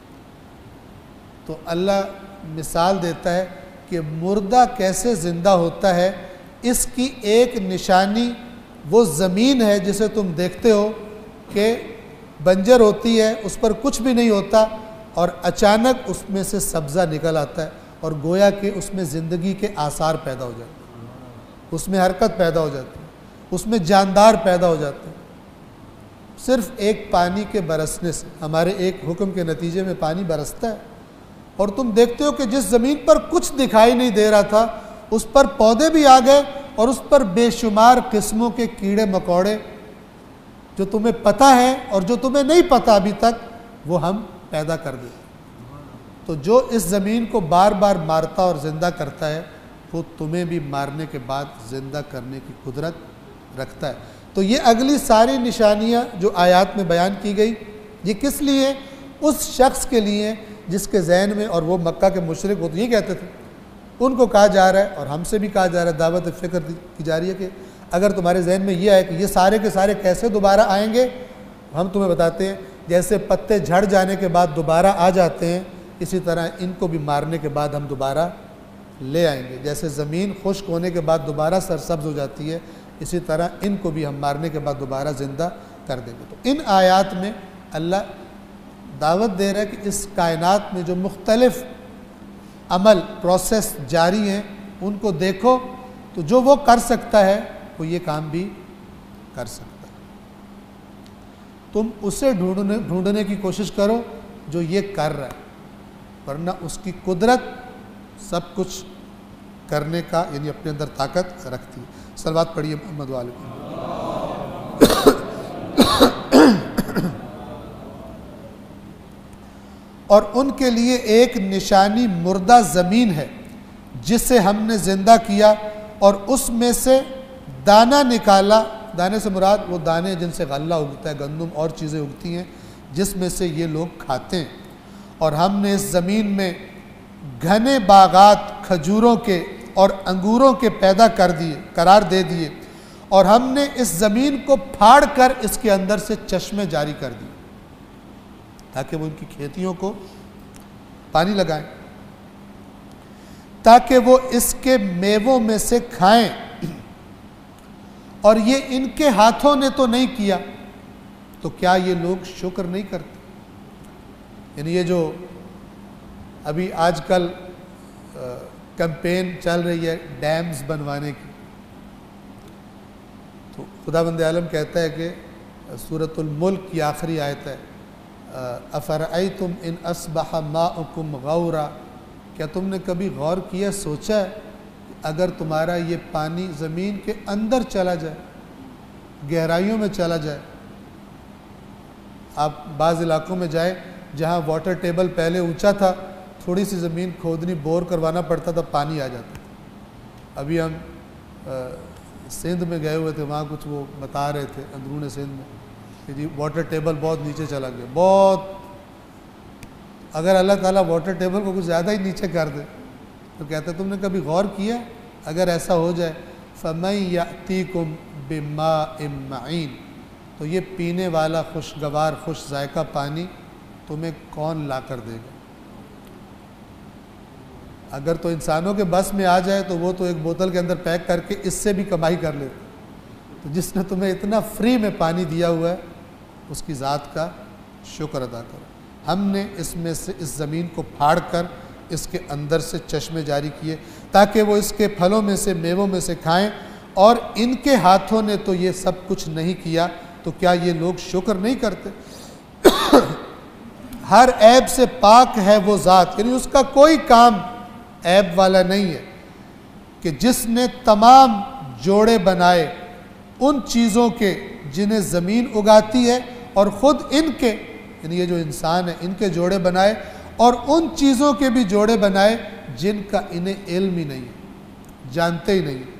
تو اللہ مثال دیتا ہے کہ مردہ کیسے زندہ ہوتا ہے، اس کی ایک نشانی وہ زمین ہے جسے تم دیکھتے ہو کہ بنجر ہوتی ہے، اس پر کچھ بھی نہیں ہوتا، اور اچانک اس میں سے سبزہ نکل آتا ہے، اور گویا کہ اس میں زندگی کے آثار پیدا ہو جاتے ہیں، اس میں حرکت پیدا ہو جاتی ہے، اس میں جاندار پیدا ہو جاتے ہیں، صرف ایک پانی کے برسنے سے۔ ہمارے ایک حکم کے نتیجے میں پانی برستا ہے، اور تم دیکھتے ہو کہ جس زمین پر کچھ دکھائی نہیں دے رہا تھا اس پر پودے بھی آ گئے، اور اس پر بے شمار قسموں کے کیڑے مکوڑے جو تمہیں پتہ ہے اور جو تمہیں نہیں پتہ ابھی تک، وہ ہم پیدا کر دیں۔ تو جو اس زمین کو بار بار مارتا اور زندہ کرتا ہے وہ تمہیں بھی مارنے کے بعد زندہ کرنے کی قدرت رکھتا ہے۔ تو یہ اگلی ساری نشانیاں جو آیات میں بیان کی گئی، یہ کس لیے؟ اس شخص کے لیے جس کے ذہن میں، اور وہ مکہ کے مشرک وہ تو یہ کہتے تھے، ان کو کہا جا رہا ہے اور ہم سے بھی کہا جا رہا ہے، دعوت فکر کی جا رہی ہے کہ اگر تمہارے ذہن میں یہ آئے کہ یہ سارے کے سارے کیسے دوبارہ آئیں گے، ہم تمہیں بتاتے ہیں جیسے پتے جھڑ جانے کے بعد دوبارہ آ جاتے ہیں، اسی طرح ان کو بھی مارنے کے بعد ہم دوبارہ لے آئیں گے۔ جیسے زمین خشک ہونے کے بعد دوبارہ سرسبز ہو جاتی ہے، اسی طرح ان کو بھی ہم مارنے کے بعد دوبارہ زندہ کر دیں گے۔ تو ان آیات میں اللہ دعوت دے رہا ہے کہ اس کائنات میں جو مختلف عمل پروسیس جاری ہیں ان کو دیکھو، تو جو وہ کر سکتا ہے وہ یہ کام بھی کر سکتا ہے۔ تم اسے ڈھونڈنے ڈھونڈنے کی کوشش کرو جو یہ کر رہا ہے، ورنہ اس کی قدرت سب کچھ کرنے کا یعنی اپنے اندر طاقت رکھتی ہے۔ صلوات پڑھیے محمد والے۔ اور ان کے لیے ایک نشانی مردہ زمین ہے جسے ہم نے زندہ کیا اور اس میں سے دانہ نکالا۔ دانے سے مراد وہ دانے جن سے غلہ اگتا ہے، گندم اور چیزیں اگتی ہیں جس میں سے یہ لوگ کھاتے ہیں۔ اور ہم نے اس زمین میں گھنے باغات کھجوروں کے اور انگوروں کے پیدا کر دیے قرار دے دیے، اور ہم نے اس زمین کو پھاڑ کر اس کے اندر سے چشمے جاری کر دیے تاکہ وہ ان کی کھیتیوں کو پانی لگائیں، تاکہ وہ اس کے میووں میں سے کھائیں۔ اور یہ ان کے ہاتھوں نے تو نہیں کیا، تو کیا یہ لوگ شکر نہیں کرتے؟ یعنی یہ جو ابھی آج کل کمپین چل رہی ہے ڈیمز بنوانے کی، تو خداوند عالم کہتا ہے کہ سورۃ الملک کی آخری آیت ہے، افرأیتم ان اصبح ماؤکم غورا، کیا تم نے کبھی غور کیا، سوچا ہے اگر تمہارا یہ پانی زمین کے اندر چلا جائے، گہرائیوں میں چلا جائے؟ آپ بعض علاقوں میں جائیں جہاں واٹر ٹیبل پہلے اونچا تھا، تھوڑی سی زمین کھودنی، بور کروانا پڑتا تھا، پانی آ جاتا تھا۔ ابھی ہم سندھ میں گئے ہوئے تھے، وہاں کچھ وہ بتا رہے تھے اندرون سندھ میں کہ جی واٹر ٹیبل بہت نیچے چلا گیا، بہت، اگر اللہ تعالیٰ واٹر ٹیبل کو کچھ زیادہ ہی نیچے کر دے تو کہتے تم نے کبھی غور کیا اگر ایسا ہو جائے؟ فَمَن يَأْتِيكُم بِمَاءٍ مَّعِينٍ، تو یہ پینے والا خوشگوار خوش ذائقہ پانی تمہیں کون لا کر دے گا؟ اگر تو انسانوں کے بس میں آ جائے تو وہ تو ایک بوتل کے اندر پیک کر کے اس سے بھی کمائی کر لیتے، تو جس نے تمہیں اتنا فری میں پانی دیا ہوا ہے اس کی ذات کا شکر ادا کرو۔ ہم نے اس میں سے اس زمین کو پھاڑ کر اس کے اندر سے چشمے جاری کیے تاکہ وہ اس کے پھلوں میں سے میووں میں سے کھائیں، اور ان کے ہاتھوں نے تو یہ سب کچھ نہیں کیا، تو کیا یہ لوگ شکر نہیں کرتے؟ ہر عیب سے پاک ہے وہ ذات، یعنی اس کا کوئی کام عیب والا نہیں ہے، کہ جس نے تمام جوڑے بنائے ان چیزوں کے جنہیں زمین اگاتی ہے، اور خود ان کے، یعنی یہ جو انسان ہے ان کے جوڑے بنائے، اور ان چیزوں کے بھی جوڑے بنائے جن کا انہیں علم ہی نہیں ہے، جانتے ہی نہیں،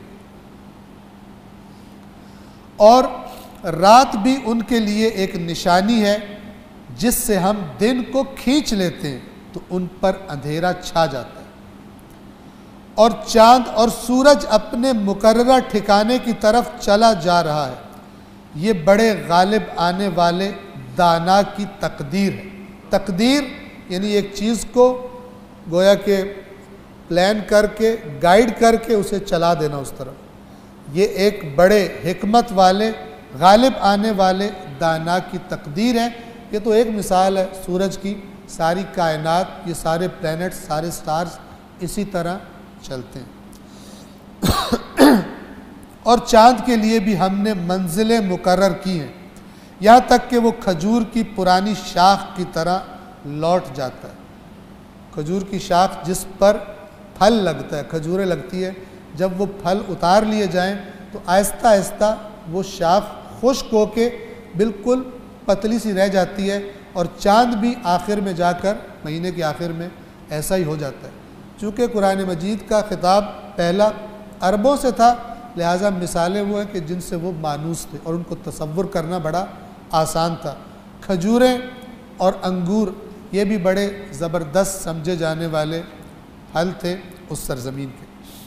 اور رات بھی ان کے لیے ایک نشانی ہے جس سے ہم دن کو کھینچ لیتے ہیں تو ان پر اندھیرا چھا جاتا ہے، اور چاند اور سورج اپنے مقررہ ٹھکانے کی طرف چلا جا رہا ہے۔ یہ بڑے غالب آنے والے دانا کی تقدیر ہے۔ تقدیر یعنی ایک چیز کو گویا کہ پلان کر کے، گائیڈ کر کے اسے چلا دینا اس طرف، یہ ایک بڑے حکمت والے غالب آنے والے دانا کی تقدیر ہے۔ یہ تو ایک مثال ہے سورج کی، ساری کائنات، یہ سارے پلینٹس، سارے سٹارز اسی طرح چلتے ہیں۔ اور چاند کے لیے بھی ہم نے منزلیں مقرر کی ہیں، یہاں تک کہ وہ کھجور کی پرانی شاخ کی طرح لوٹ جاتا ہے۔ کھجور کی شاخ جس پر پھل لگتا ہے، کھجوریں لگتی ہے، جب وہ پھل اتار لیے جائیں تو آہستہ آہستہ وہ شاخ خشک ہو کے بالکل پتلی سی رہ جاتی ہے، اور چاند بھی آخر میں جا کر، مہینے کے آخر میں ایسا ہی ہو جاتا ہے۔ چونکہ قرآن مجید کا خطاب پہلا عربوں سے تھا، لہٰذا مثالیں وہ ہیں کہ جن سے وہ مانوس تھے اور ان کو تصور کرنا بڑا آسان تھا۔ کھجوریں اور انگور یہ بھی بڑے زبردست سمجھے جانے والے پھل تھے اس سرزمین کے۔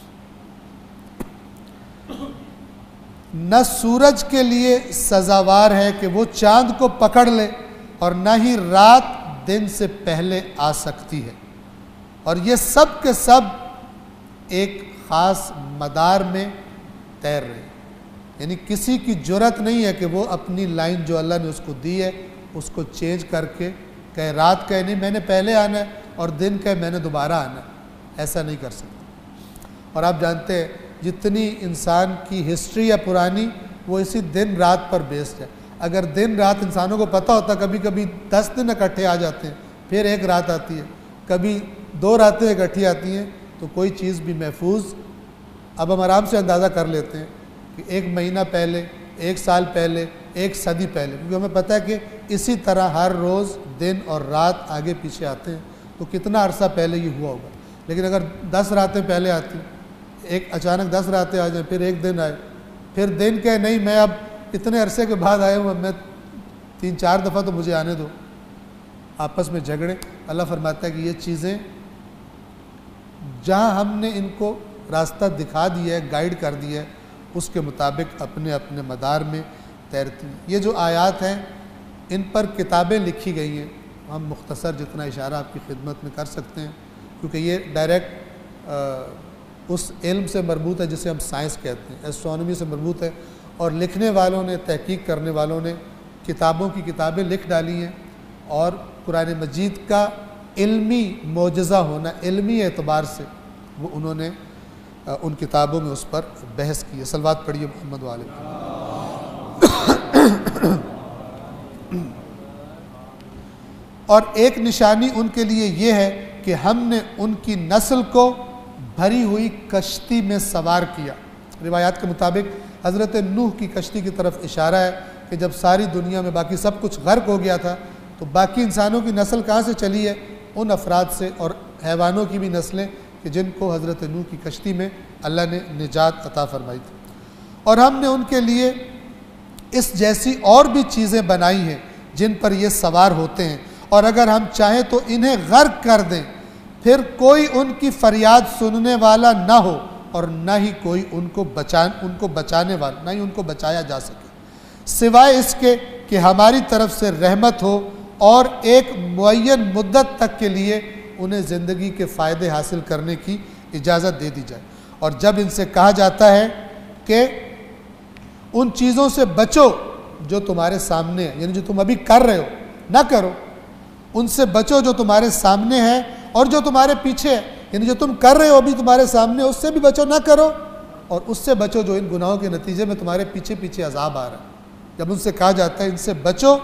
نہ سورج کے لیے سزاوار ہے کہ وہ چاند کو پکڑ لے، اور نہ ہی رات دن سے پہلے آ سکتی ہے، اور یہ سب کے سب ایک خاص مدار میں تیر رہے، یعنی کسی کی جرأت نہیں ہے کہ وہ اپنی لائن جو اللہ نے اس کو دی ہے اس کو چینج کر کے کہے رات کہے نہیں میں نے پہلے آنا ہے، اور دن کہے میں نے دوبارہ آنا ہے، ایسا نہیں کر سکتا۔ اور آپ جانتے ہیں جتنی انسان کی ہسٹری ہے پرانی وہ اسی دن رات پر بیسڈ ہے۔ اگر دن رات انسانوں کو پتہ ہوتا، کبھی کبھی دس دن اکٹھے آ جاتے ہیں، پھر ایک رات آتی ہے، کبھی دو راتیں اکٹھی آتی ہیں، تو کوئی چیز بھی محفوظ، اب ہم آرام سے اندازہ کر لیتے ہیں کہ ایک مہینہ پہلے، ایک سال پہلے، ایک صدی پہلے، کیونکہ ہمیں پتہ ہے کہ اسی طرح ہر روز دن اور رات آگے پیچھے آتے ہیں، تو کتنا عرصہ پہلے یہ ہوا ہوگا۔ لیکن اگر دس راتیں پہلے آتی، ایک اچانک دس راتیں آ جائیں، پھر ایک دن آئے، پھر دن کہ نہیں میں اب اتنے عرصے کے بعد آیا ہوں، اب میں تین چار دفعہ تو مجھے آنے دو، آپس میں جھگڑے۔ اللہ فرماتا ہے کہ یہ چیزیں جہاں ہم نے ان کو راستہ دکھا دیا ہے، گائیڈ کر دیا ہے، اس کے مطابق اپنے اپنے مدار میں تیرتی ہیں۔ یہ جو آیات ہیں ان پر کتابیں لکھی گئی ہیں، ہم مختصر جتنا اشارہ آپ کی خدمت میں کر سکتے ہیں، کیونکہ یہ ڈائریکٹ اس علم سے مربوط ہے جسے ہم سائنس کہتے ہیں، ایسٹرونومی سے مربوط ہے، اور لکھنے والوں نے، تحقیق کرنے والوں نے کتابوں کی کتابیں لکھ ڈالی ہیں، اور قرآن مجید کا علمی معجزہ ہونا، علمی اعتبار سے وہ انہوں نے ان کتابوں میں اس پر بحث کی ہے۔ صلوات پڑھیے محمد و آل محمد۔ اور ایک نشانی ان کے لیے یہ ہے کہ ہم نے ان کی نسل کو بھری ہوئی کشتی میں سوار کیا۔ روایات کے مطابق حضرت نوح کی کشتی کی طرف اشارہ ہے کہ جب ساری دنیا میں باقی سب کچھ غرق ہو گیا تھا تو باقی انسانوں کی نسل کہاں سے چلی ہے؟ ان افراد سے اور حیوانوں کی بھی نسلیں کہ جن کو حضرت نوح کی کشتی میں اللہ نے نجات عطا فرمائی تھی۔ اور ہم نے ان کے لیے اس جیسی اور بھی چیزیں بنائی ہیں جن پر یہ سوار ہوتے ہیں، اور اگر ہم چاہیں تو انہیں غرق کر دیں، پھر کوئی ان کی فریاد سننے والا نہ ہو اور نہ ہی کوئی ان کو بچان ان کو بچانے والا نہ ہی ان کو بچایا جا سکے، سوائے اس کے کہ ہماری طرف سے رحمت ہو اور ایک معین مدت تک کے لیے انہیں زندگی کے فائدے حاصل کرنے کی اجازت دے دی جائے۔ اور جب ان سے کہا جاتا ہے کہ ان چیزوں سے بچو جو تمہارے سامنے ہے، یعنی جو تم ابھی کر رہے ہو نہ کرو، ان سے بچو جو تمہارے سامنے ہے اور جو تمہارے پیچھے ہے، یعنی جو تم کر رہے ہو ابھی تمہارے سامنے اس سے بھی بچو نہ کرو، اور اس سے بچو جو ان گناہوں کے نتیجے میں تمہارے پیچھے پیچھے عذاب آ رہا ہے۔ جب ان سے کہا جاتا ہے ان سے بچو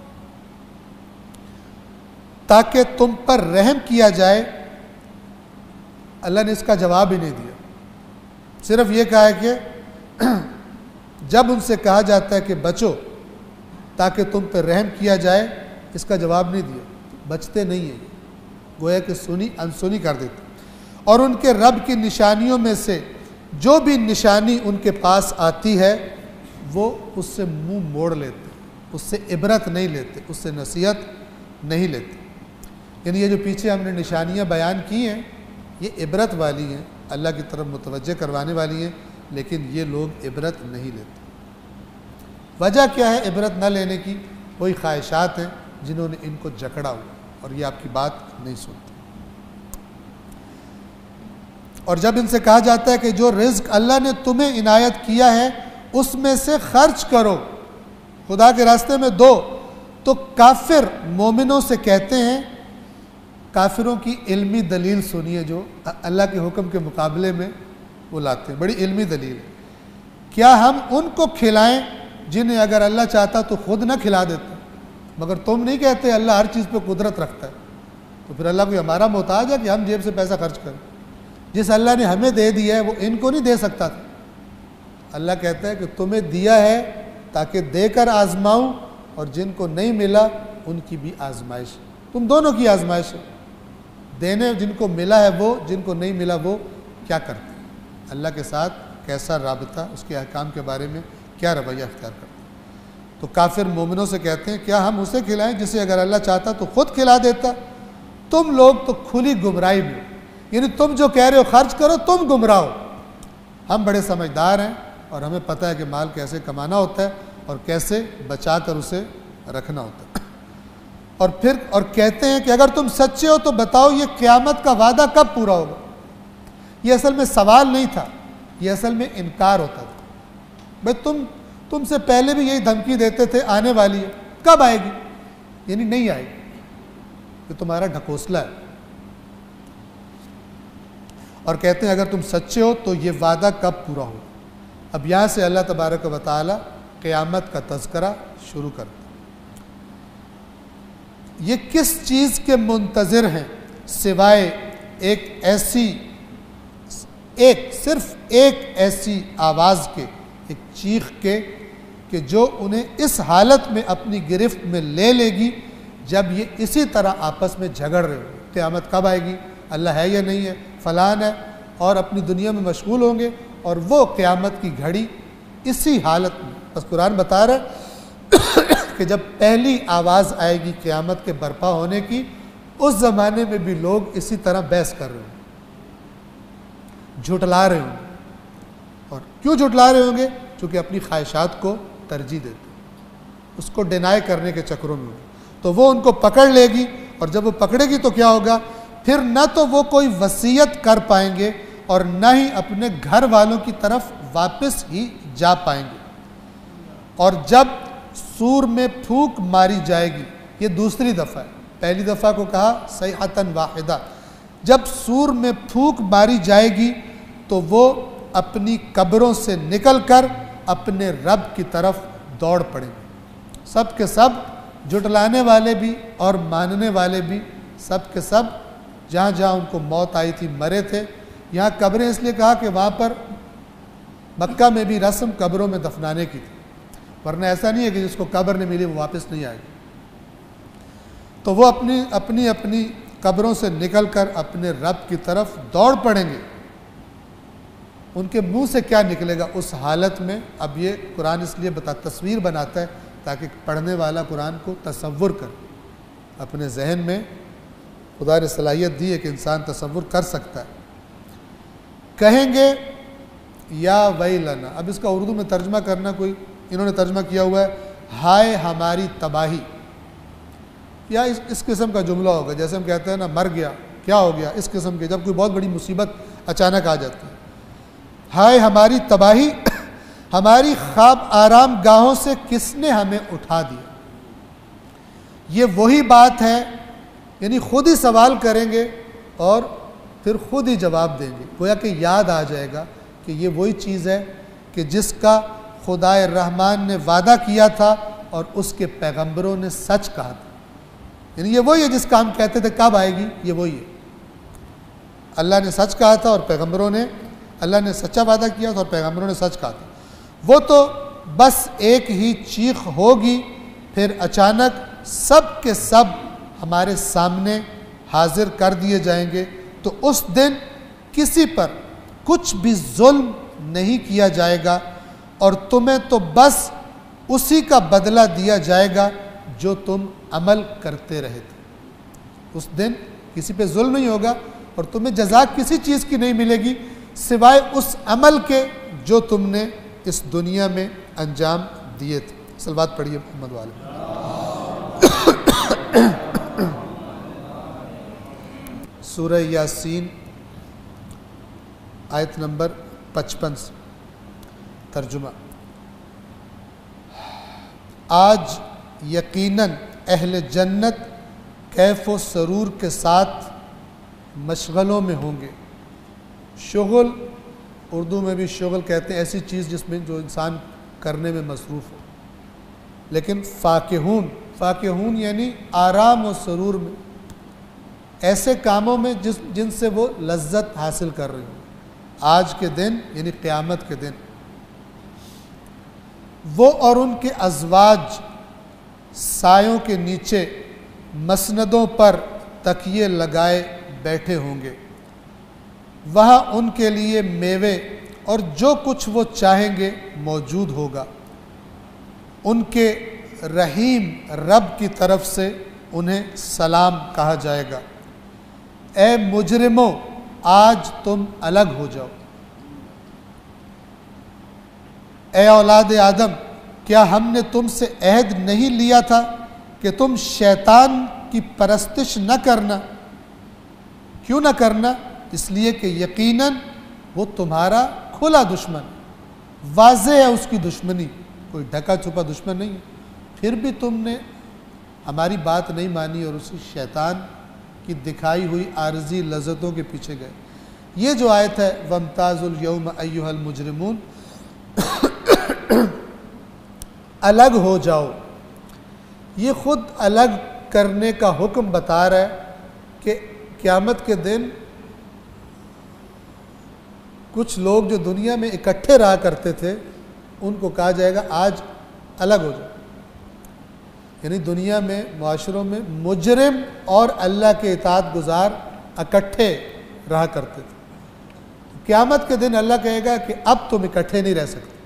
تاکہ تم پر رحم کیا جائے، اللہ نے اس کا جواب ہی نہیں دیا، صرف یہ کہا ہے کہ جب ان سے کہا جاتا ہے کہ بچو تاکہ تم پر رحم کیا جائے، اس کا جواب نہیں دیا، بچتے نہیں ہیں، گویا کہ سنی انسنی کر دیتے۔ اور ان کے رب کی نشانیوں میں سے جو بھی نشانی ان کے پاس آتی ہے وہ اس سے منہ موڑ لیتے، اس سے عبرت نہیں لیتے، اس سے نصیحت نہیں لیتے۔ یعنی یہ جو پیچھے ہم نے نشانیاں بیان کی ہیں یہ عبرت والی ہیں، اللہ کی طرف متوجہ کروانے والی ہیں، لیکن یہ لوگ عبرت نہیں لیتے۔ وجہ کیا ہے عبرت نہ لینے کی؟ وہی خواہشات ہیں جنہوں نے ان کو جکڑا ہوا، اور یہ آپ کی بات نہیں سنتے۔ اور جب ان سے کہا جاتا ہے کہ جو رزق اللہ نے تمہیں عنایت کیا ہے اس میں سے خرچ کرو، خدا کے راستے میں دو، تو کافر مومنوں سے کہتے ہیں، کافروں کی علمی دلیل سنیے جو اللہ کے حکم کے مقابلے میں وہ لاتے ہیں، بڑی علمی دلیل ہے۔ کیا ہم ان کو کھلائیں جنہیں اگر اللہ چاہتا تو خود نہ کھلا دیتا؟ مگر تم نہیں کہتے اللہ ہر چیز پہ قدرت رکھتا ہے، تو پھر اللہ کوئی ہمارا محتاج ہے کہ ہم جیب سے پیسہ خرچ کریں؟ جس اللہ نے ہمیں دے دیا ہے وہ ان کو نہیں دے سکتا تھا؟ اللہ کہتا ہے کہ تمہیں دیا ہے تاکہ دے کر آزماؤں، اور جن کو نہیں ملا ان کی بھی آزمائش، تم دونوں کی آزمائش ہے، دینے جن کو ملا ہے وہ، جن کو نہیں ملا وہ کیا کرتے ہیں، اللہ کے ساتھ کیسا رابطہ، اس کے احکام کے بارے میں کیا رویہ اختیار کرتے ہیں۔ تو کافر مومنوں سے کہتے ہیں کیا ہم اسے کھلائیں جسے اگر اللہ چاہتا تو خود کھلا دیتا؟ تم لوگ تو کھلی گمراہی میں، یعنی تم جو کہہ رہے ہو خرچ کرو تم گمراہ ہو، ہم بڑے سمجھدار ہیں اور ہمیں پتہ ہے کہ مال کیسے کمانا ہوتا ہے اور کیسے بچا کر اسے رکھنا ہوتا ہے۔ اور پھر اور کہتے ہیں کہ اگر تم سچے ہو تو بتاؤ یہ قیامت کا وعدہ کب پورا ہوگا؟ یہ اصل میں سوال نہیں تھا، یہ اصل میں انکار ہوتا تھا۔ بھائی تم تم سے پہلے بھی یہی دھمکی دیتے تھے آنے والی ہے، کب آئے گی؟ یعنی نہیں آئے گی، یہ تمہارا ڈھکوسلا ہے۔ اور کہتے ہیں اگر تم سچے ہو تو یہ وعدہ کب پورا ہوگا؟ اب یہاں سے اللہ تبارک و تعالی قیامت کا تذکرہ شروع کرتا ہے۔ یہ کس چیز کے منتظر ہیں سوائے ایک ایسی ایک صرف ایک ایسی آواز کے، ایک چیخ کے کہ جو انہیں اس حالت میں اپنی گرفت میں لے لے گی جب یہ اسی طرح آپس میں جھگڑ رہے ہوں، قیامت کب آئے گی، اللہ ہے یا نہیں ہے، فلان ہے، اور اپنی دنیا میں مشغول ہوں گے، اور وہ قیامت کی گھڑی اسی حالت میں، بس قرآن بتا رہا ہے کہ جب پہلی آواز آئے گی قیامت کے برپا ہونے کی، اس زمانے میں بھی لوگ اسی طرح بحث کر رہے ہوں، جھٹلا رہے ہوں گے۔ اور کیوں جھٹلا رہے ہوں گے؟ چونکہ اپنی خواہشات کو ترجیح دیتے ہیں، اس کو ڈینائی کرنے کے چکروں میں ہوں گے، تو وہ ان کو پکڑ لے گی، اور جب وہ پکڑے گی تو کیا ہوگا؟ پھر نہ تو وہ کوئی وصیت کر پائیں گے اور نہ ہی اپنے گھر والوں کی طرف واپس ہی جا پائیں گے۔ اور جب سور میں پھونک ماری جائے گی، یہ دوسری دفعہ ہے، پہلی دفعہ کو کہا صیحۃ واحدہ، جب سور میں پھونک ماری جائے گی تو وہ اپنی قبروں سے نکل کر اپنے رب کی طرف دوڑ پڑیں گے، سب کے سب جھٹلانے والے بھی اور ماننے والے بھی سب کے سب جہاں جہاں ان کو موت آئی تھی مرے تھے. یہاں قبریں اس لیے کہا کہ وہاں پر مکہ میں بھی رسم قبروں میں دفنانے کی تھی, ورنہ ایسا نہیں ہے کہ جس کو قبر نہیں ملی وہ واپس نہیں آئے گی. تو وہ اپنی اپنی اپنی قبروں سے نکل کر اپنے رب کی طرف دوڑ پڑیں گے. ان کے منہ سے کیا نکلے گا اس حالت میں؟ اب یہ قرآن اس لیے بتا تصویر بناتا ہے تاکہ پڑھنے والا قرآن کو تصور کر اپنے ذہن میں. خدا نے صلاحیت دی ہے کہ انسان تصور کر سکتا ہے. کہیں گے یا ویلنا. اب اس کا اردو میں ترجمہ کرنا, کوئی انہوں نے ترجمہ کیا ہوا ہے ہائے ہماری تباہی, یا اس اس قسم کا جملہ ہوگا جیسے ہم کہتے ہیں نا مر گیا, کیا ہو گیا, اس قسم کے, جب کوئی بہت بڑی مصیبت اچانک آ جاتی ہے. ہائے ہماری تباہی, ہماری خواب آرام گاہوں سے کس نے ہمیں اٹھا دیا. یہ وہی بات ہے, یعنی خود ہی سوال کریں گے اور پھر خود ہی جواب دیں گے. گویا کہ یاد آ جائے گا کہ یہ وہی چیز ہے کہ جس کا خدائے الرحمن نے وعدہ کیا تھا اور اس کے پیغمبروں نے سچ کہا تھا. یعنی یہ وہی ہے جس کا ہم کہتے تھے کب آئے گی, یہ وہی ہے. اللہ نے سچ کہا تھا اور پیغمبروں نے, اللہ نے سچا وعدہ کیا تھا اور پیغمبروں نے سچ کہا تھا. وہ تو بس ایک ہی چیخ ہوگی, پھر اچانک سب کے سب ہمارے سامنے حاضر کر دیے جائیں گے. تو اس دن کسی پر کچھ بھی ظلم نہیں کیا جائے گا اور تمہیں تو بس اسی کا بدلہ دیا جائے گا جو تم عمل کرتے رہے تھے. اس دن کسی پہ ظلم نہیں ہوگا اور تمہیں جزا کسی چیز کی نہیں ملے گی سوائے اس عمل کے جو تم نے اس دنیا میں انجام دیے تھے. صلوات پڑھیے محمد والے. سورہ یاسین آیت نمبر پچپن سے ترجمہ. آج یقیناً اہل جنت کیف و سرور کے ساتھ مشغلوں میں ہوں گے. شغل اردو میں بھی شغل کہتے ہیں ایسی چیز جس میں جو انسان کرنے میں مصروف ہو. لیکن فاکہون, فاکہون یعنی آرام و سرور میں, ایسے کاموں میں جس جن سے وہ لذت حاصل کر رہے ہوں. آج کے دن یعنی قیامت کے دن وہ اور ان کے ازواج سایوں کے نیچے مسندوں پر تکیے لگائے بیٹھے ہوں گے. وہاں ان کے لیے میوے اور جو کچھ وہ چاہیں گے موجود ہوگا. ان کے رحیم رب کی طرف سے انہیں سلام کہا جائے گا. اے مجرموں آج تم الگ ہو جاؤ. اے اولاد آدم کیا ہم نے تم سے عہد نہیں لیا تھا کہ تم شیطان کی پرستش نہ کرنا؟ کیوں نہ کرنا؟ اس لیے کہ یقیناً وہ تمہارا کھلا دشمن, واضح ہے اس کی دشمنی, کوئی ڈھکا چھپا دشمن نہیں ہے. پھر بھی تم نے ہماری بات نہیں مانی اور اسی شیطان کی دکھائی ہوئی عارضی لذتوں کے پیچھے گئے. یہ جو آیت ہے وَامْتَازُوا الْيَوْمَ أَيُّهَا الْمُجْرِمُونَ, الگ ہو جاؤ, یہ خود الگ کرنے کا حکم بتا رہا ہے کہ قیامت کے دن کچھ لوگ جو دنیا میں اکٹھے رہا کرتے تھے ان کو کہا جائے گا آج الگ ہو جاؤ. یعنی دنیا میں معاشروں میں مجرم اور اللہ کے اطاعت گزار اکٹھے رہا کرتے تھے. قیامت کے دن اللہ کہے گا کہ اب تم اکٹھے نہیں رہ سکتے.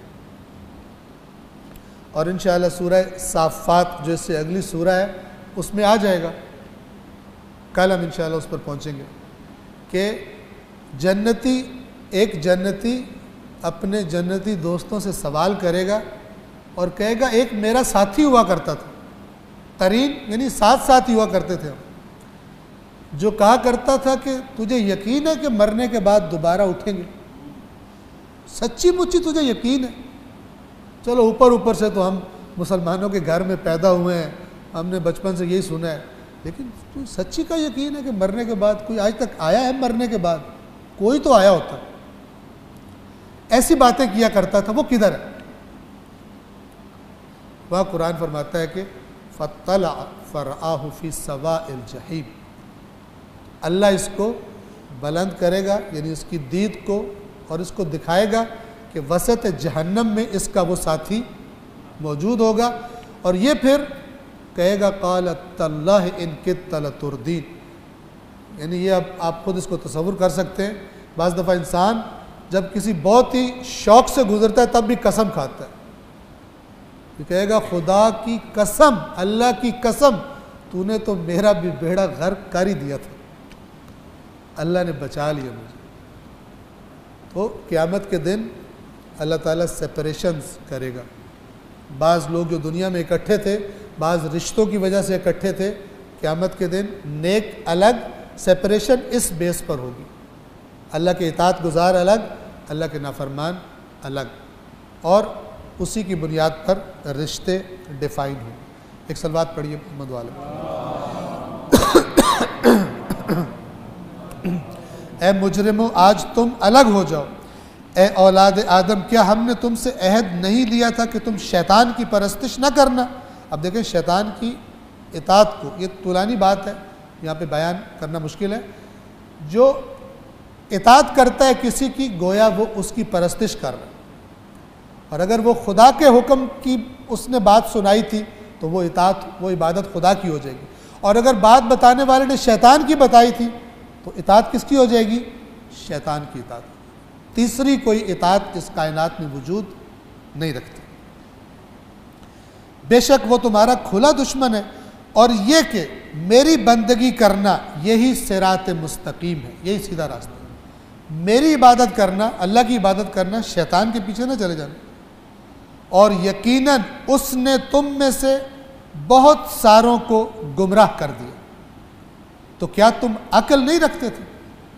اور انشاءاللہ سورہ صافات جو اس سے اگلی سورہ ہے اس میں آ جائے گا, کل ہم انشاءاللہ اس پر پہنچیں گے کہ جنتی ایک جنتی اپنے جنتی دوستوں سے سوال کرے گا اور کہے گا ایک میرا ساتھی ہوا کرتا تھا, قرین یعنی ساتھ ساتھ ہی ہوا کرتے تھے, جو کہا کرتا تھا کہ تجھے یقین ہے کہ مرنے کے بعد دوبارہ اٹھیں گے, سچی مچی تجھے یقین ہے؟ چلو اوپر اوپر سے تو ہم مسلمانوں کے گھر میں پیدا ہوئے ہیں, ہم نے بچپن سے یہی سنا ہے, لیکن تو سچی کا یقین ہے کہ مرنے کے بعد کوئی آج تک آیا ہے؟ مرنے کے بعد کوئی تو آیا ہوتا. ایسی باتیں کیا کرتا تھا, وہ کدھر ہے؟ وہاں قرآن فرماتا ہے کہ فطلع فرآہ فی سواء الجحیم، اللہ اس کو بلند کرے گا، یعنی اس کی دید کو، اور اس کو دکھائے گا کہ وسط جہنم میں اس کا وہ ساتھی موجود ہوگا، اور یہ پھر کہے گا قال تاللہ ان کدت لتردین، یعنی یہ اب آپ خود اس کو تصور کر سکتے ہیں۔ بعض دفعہ انسان جب کسی بہت ہی شوق سے گزرتا ہے تب بھی قسم کھاتا ہے، یہ کہے گا خدا کی قسم، اللہ کی قسم، تو نے تو میرا بھی بیڑا غرق کر ہی دیا تھا، اللہ نے بچا لیا مجھے۔ تو قیامت کے دن اللہ تعالیٰ سپریشنز کرے گا، بعض لوگ جو دنیا میں اکٹھے تھے، بعض رشتوں کی وجہ سے اکٹھے تھے، قیامت کے دن نیک الگ، سپریشن اس بیس پر ہوگی، اللہ کے اطاعت گزار الگ، اللہ کے نافرمان الگ، اور اسی کی بنیاد پر رشتے ڈیفائن ہوں۔ ایک سلوات پڑھیے محمد والے۔ اے مجرموں آج تم الگ ہو جاؤ، اے اولاد آدم کیا ہم نے تم سے عہد نہیں لیا تھا کہ تم شیطان کی پرستش نہ کرنا۔ اب دیکھیں شیطان کی اطاعت کو، یہ طولانی بات ہے، یہاں پہ بیان کرنا مشکل ہے۔ جو اطاعت کرتا ہے کسی کی گویا وہ اس کی پرستش کر رہا ہے، اور اگر وہ خدا کے حکم کی اس نے بات سنائی تھی تو وہ اطاعت، وہ عبادت خدا کی ہو جائے گی، اور اگر بات بتانے والے نے شیطان کی بتائی تھی تو اطاعت کس کی ہو جائے گی؟ شیطان کی اطاعت۔ تیسری کوئی اطاعت اس کائنات میں وجود نہیں رکھتی۔ بے شک وہ تمہارا کھلا دشمن ہے، اور یہ کہ میری بندگی کرنا یہی صراط مستقیم ہے، یہی سیدھا راستہ ہے۔ میری عبادت کرنا، اللہ کی عبادت کرنا، شیطان کے پیچھے نہ چلے جانا۔ اور یقیناً اس نے تم میں سے بہت ساروں کو گمراہ کر دیا، تو کیا تم عقل نہیں رکھتے تھے؟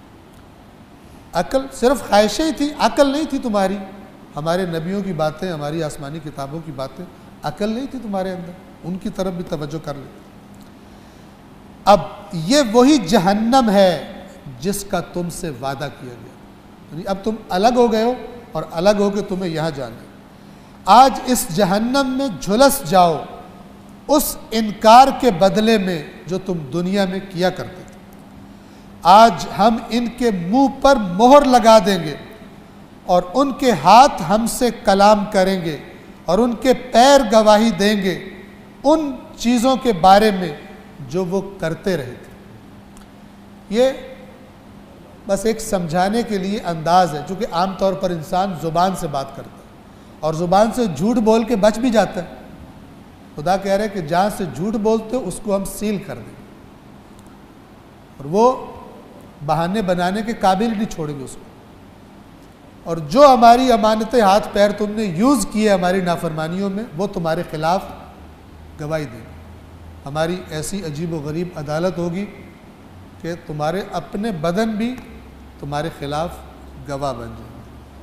عقل صرف خواہشیں ہی تھی، عقل نہیں تھی تمہاری۔ ہمارے نبیوں کی باتیں، ہماری آسمانی کتابوں کی باتیں، عقل نہیں تھی تمہارے اندر، ان کی طرف بھی توجہ کر لیتے۔ اب یہ وہی جہنم ہے جس کا تم سے وعدہ کیا گیا، یعنی اب تم الگ ہو گئے ہو، اور الگ ہو کے تمہیں یہاں جانا ہے۔ آج اس جہنم میں جھلس جاؤ اس انکار کے بدلے میں جو تم دنیا میں کیا کرتے تھے۔ آج ہم ان کے منہ پر مہر لگا دیں گے، اور ان کے ہاتھ ہم سے کلام کریں گے، اور ان کے پیر گواہی دیں گے ان چیزوں کے بارے میں جو وہ کرتے رہے تھے۔ یہ بس ایک سمجھانے کے لیے انداز ہے، چونکہ عام طور پر انسان زبان سے بات کرتا ہے، اور زبان سے جھوٹ بول کے بچ بھی جاتا ہے۔ خدا کہہ رہے کہ جہاں سے جھوٹ بولتے ہو اس کو ہم سیل کر دیں گے، اور وہ بہانے بنانے کے قابل نہیں چھوڑیں گے اس کو۔ اور جو ہماری امانتیں ہاتھ پیر تم نے یوز کیے ہماری نافرمانیوں میں، وہ تمہارے خلاف گواہی دیں گے۔ ہماری ایسی عجیب و غریب عدالت ہوگی کہ تمہارے اپنے بدن بھی تمہارے خلاف گواہ بن جائیں۔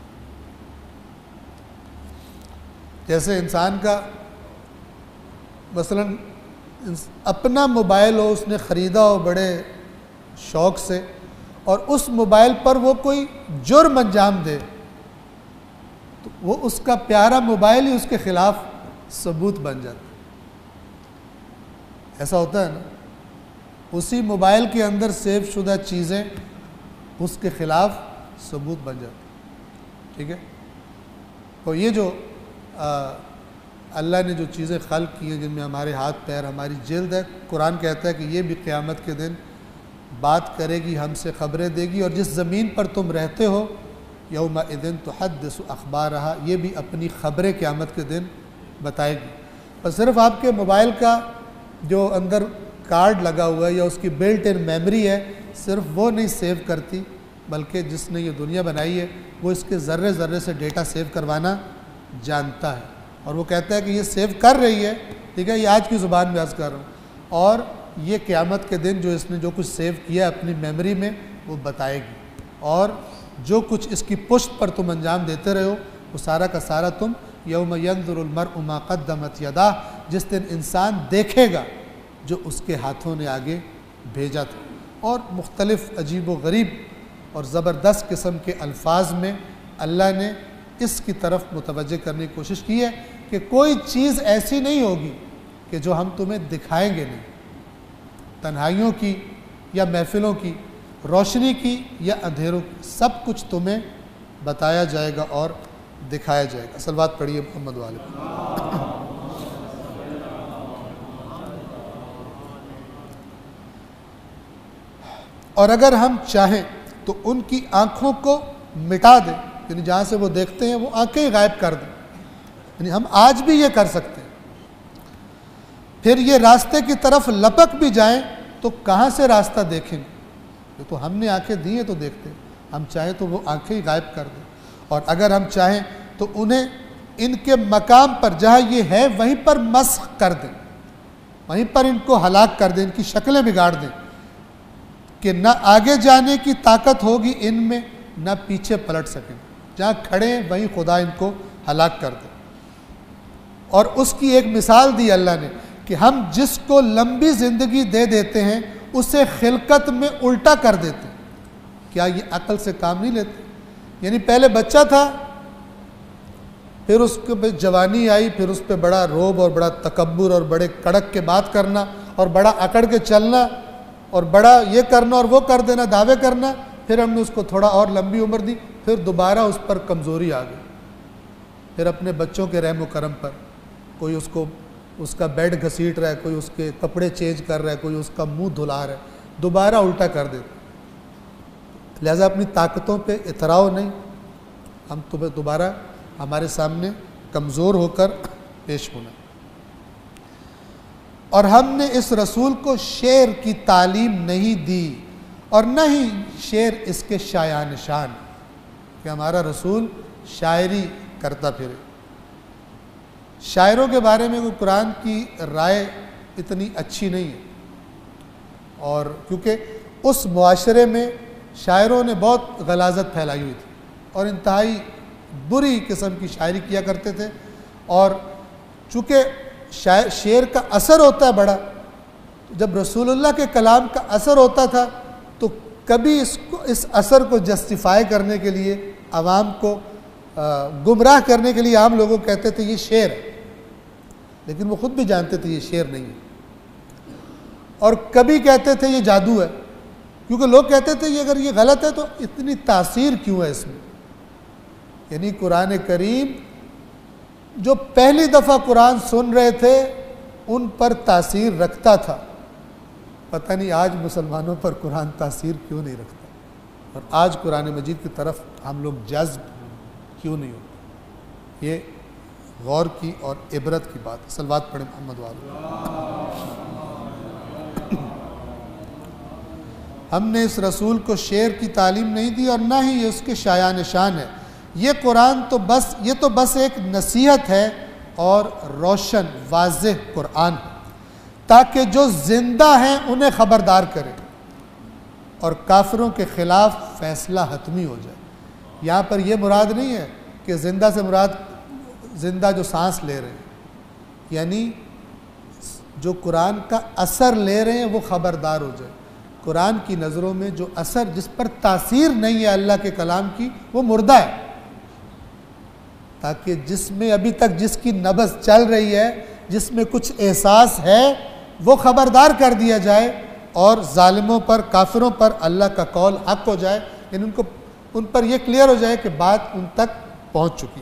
جیسے انسان کا مثلا اپنا موبائل ہو، اس نے خریدا ہو بڑے شوق سے، اور اس موبائل پر وہ کوئی جرم انجام دے، تو وہ اس کا پیارا موبائل ہی اس کے خلاف ثبوت بن جاتا ہے۔ ایسا ہوتا ہے نا، اسی موبائل کے اندر سیو شدہ چیزیں اس کے خلاف ثبوت بن جاتی، ٹھیک ہے۔ تو یہ جو اللہ نے جو چیزیں خلق کی ہیں، جن میں ہمارے ہاتھ پیر، ہماری جلد ہے، قرآن کہتا ہے کہ یہ بھی قیامت کے دن بات کرے گی، ہم سے خبریں دے گی، اور جس زمین پر تم رہتے ہو یومئذ تحدث اخبارہا، یہ بھی اپنی خبریں قیامت کے دن بتائے گی۔ اور صرف آپ کے موبائل کا جو اندر کارڈ لگا ہوا ہے یا اس کی بلٹ ان میموری ہے، صرف وہ نہیں سیو کرتی، بلکہ جس نے یہ دنیا بنائی ہے وہ اس کے ذرے ذرے سے ڈیٹا سیو کروانا جانتا ہے، اور وہ کہتا ہے کہ یہ سیو کر رہی ہے، ٹھیک ہے، یہ آج کی زبان میں عرض کر رہا ہوں، اور یہ قیامت کے دن جو اس نے جو کچھ سیو کیا ہے اپنی میموری میں وہ بتائے گی، اور جو کچھ اس کی پشت پر تم انجام دیتے رہے ہو وہ سارا کا سارا تم یوم ینظر المرء ما قدمت یداہ، جس دن انسان دیکھے گا جو اس کے ہاتھوں نے آگے بھیجا تھا۔ اور مختلف عجیب و غریب اور زبردست قسم کے الفاظ میں اللہ نے اس کی طرف متوجہ کرنے کی کوشش کی ہے کہ کوئی چیز ایسی نہیں ہوگی کہ جو ہم تمہیں دکھائیں گے نہیں، تنہائیوں کی یا محفلوں کی، روشنی کی یا اندھیروں کی، سب کچھ تمہیں بتایا جائے گا اور دکھایا جائے گا۔ صلوات پڑھیے محمد والے۔ اور اگر ہم چاہیں تو ان کی آنکھوں کو مٹا دیں، یعنی جہاں سے وہ دیکھتے ہیں وہ آنکھیں غائب کر دیں، یعنی ہم آج بھی یہ کر سکتے ہیں۔ پھر یہ راستے کی طرف لپک بھی جائیں تو کہاں سے راستہ دیکھیں گے؟ یہ تو ہم نے آنکھیں دی ہیں تو دیکھتے ہیں، ہم چاہیں تو وہ آنکھیں غائب کر دیں، اور اگر ہم چاہیں تو انہیں ان کے مقام پر جہاں یہ ہے وہیں پر مسخ کر دیں، وہیں پر ان کو ہلاک کر دیں، ان کی شکلیں بگاڑ دیں کہ نہ آگے جانے کی طاقت ہوگی ان میں، نہ پیچھے پلٹ سکیں، جہاں کھڑے ہیں وہیں خدا ان کو ہلاک کر دے۔ اور اس کی ایک مثال دی اللہ نے کہ ہم جس کو لمبی زندگی دے دیتے ہیں اسے خلقت میں الٹا کر دیتے ہیں۔ کیا یہ عقل سے کام نہیں لیتے؟ یعنی پہلے بچہ تھا، پھر اس پہ جوانی آئی، پھر اس پہ بڑا روب اور بڑا تکبر اور بڑے کڑک کے بات کرنا اور بڑا اکڑ کے چلنا اور بڑا یہ کرنا اور وہ کر دینا، دعوے کرنا، پھر ہم نے اس کو تھوڑا اور لمبی عمر دی، پھر دوبارہ اس پر کمزوری آ گئی، پھر اپنے بچوں کے رحم و کرم پر کوئی اس کو اس کا بیڈ گھسیٹ رہا ہے، کوئی اس کے کپڑے چینج کر رہا ہے، کوئی اس کا منہ دھلا رہا ہے، دوبارہ الٹا کر دیتے۔ لہذا اپنی طاقتوں پہ اتراؤ نہیں، ہم تمہیں دوبارہ ہمارے سامنے کمزور ہو کر پیش ہونا۔ اور ہم نے اس رسول کو شعر کی تعلیم نہیں دی اور نہ ہی شعر اس کے شایان شان، کہ ہمارا رسول شاعری کرتا پھرے۔ شاعروں کے بارے میں کوئی قرآن کی رائے اتنی اچھی نہیں ہے، اور کیونکہ اس معاشرے میں شاعروں نے بہت غلاظت پھیلائی ہوئی تھی اور انتہائی بری قسم کی شاعری کیا کرتے تھے، اور چونکہ شاعر شعر کا اثر ہوتا ہے بڑا، جب رسول اللہ کے کلام کا اثر ہوتا تھا تو کبھی اس کو اس اثر کو جسٹیفائی کرنے کے لیے عوام کو گمراہ کرنے کے لیے عام لوگوں کہتے تھے یہ شعر ہے، لیکن وہ خود بھی جانتے تھے یہ شعر نہیں ہے، اور کبھی کہتے تھے یہ جادو ہے، کیونکہ لوگ کہتے تھے یہ اگر یہ غلط ہے تو اتنی تاثیر کیوں ہے اس میں۔ یعنی قرآن کریم جو پہلی دفعہ قرآن سن رہے تھے ان پر تاثیر رکھتا تھا، پتہ نہیں آج مسلمانوں پر قرآن تاثیر کیوں نہیں رکھتا، اور آج قرآن مجید کی طرف ہم لوگ جذب کیوں نہیں ہوتے۔ یہ غور کی اور عبرت کی بات ہے۔ صلوات پڑھیں محمد والے۔ ہم نے اس رسول کو شعر کی تعلیم نہیں دی اور نہ ہی یہ اس کے شایان شان ہے، یہ قرآن تو بس یہ تو بس ایک نصیحت ہے اور روشن واضح قرآن ہے، تاکہ جو زندہ ہیں انہیں خبردار کرے اور کافروں کے خلاف فیصلہ حتمی ہو جائے۔ یہاں پر یہ مراد نہیں ہے کہ زندہ سے مراد زندہ جو سانس لے رہے ہیں، یعنی جو قرآن کا اثر لے رہے ہیں وہ خبردار ہو جائے۔ قرآن کی نظروں میں جو اثر جس پر تاثیر نہیں ہے اللہ کے کلام کی وہ مردہ ہے، تاکہ جس میں ابھی تک جس کی نبض چل رہی ہے، جس میں کچھ احساس ہے، وہ خبردار کر دیا جائے اور ظالموں پر کافروں پر اللہ کا قول حق ہو جائے، یعنی ان کو ان پر یہ کلیئر ہو جائے کہ بات ان تک پہنچ چکی ہے۔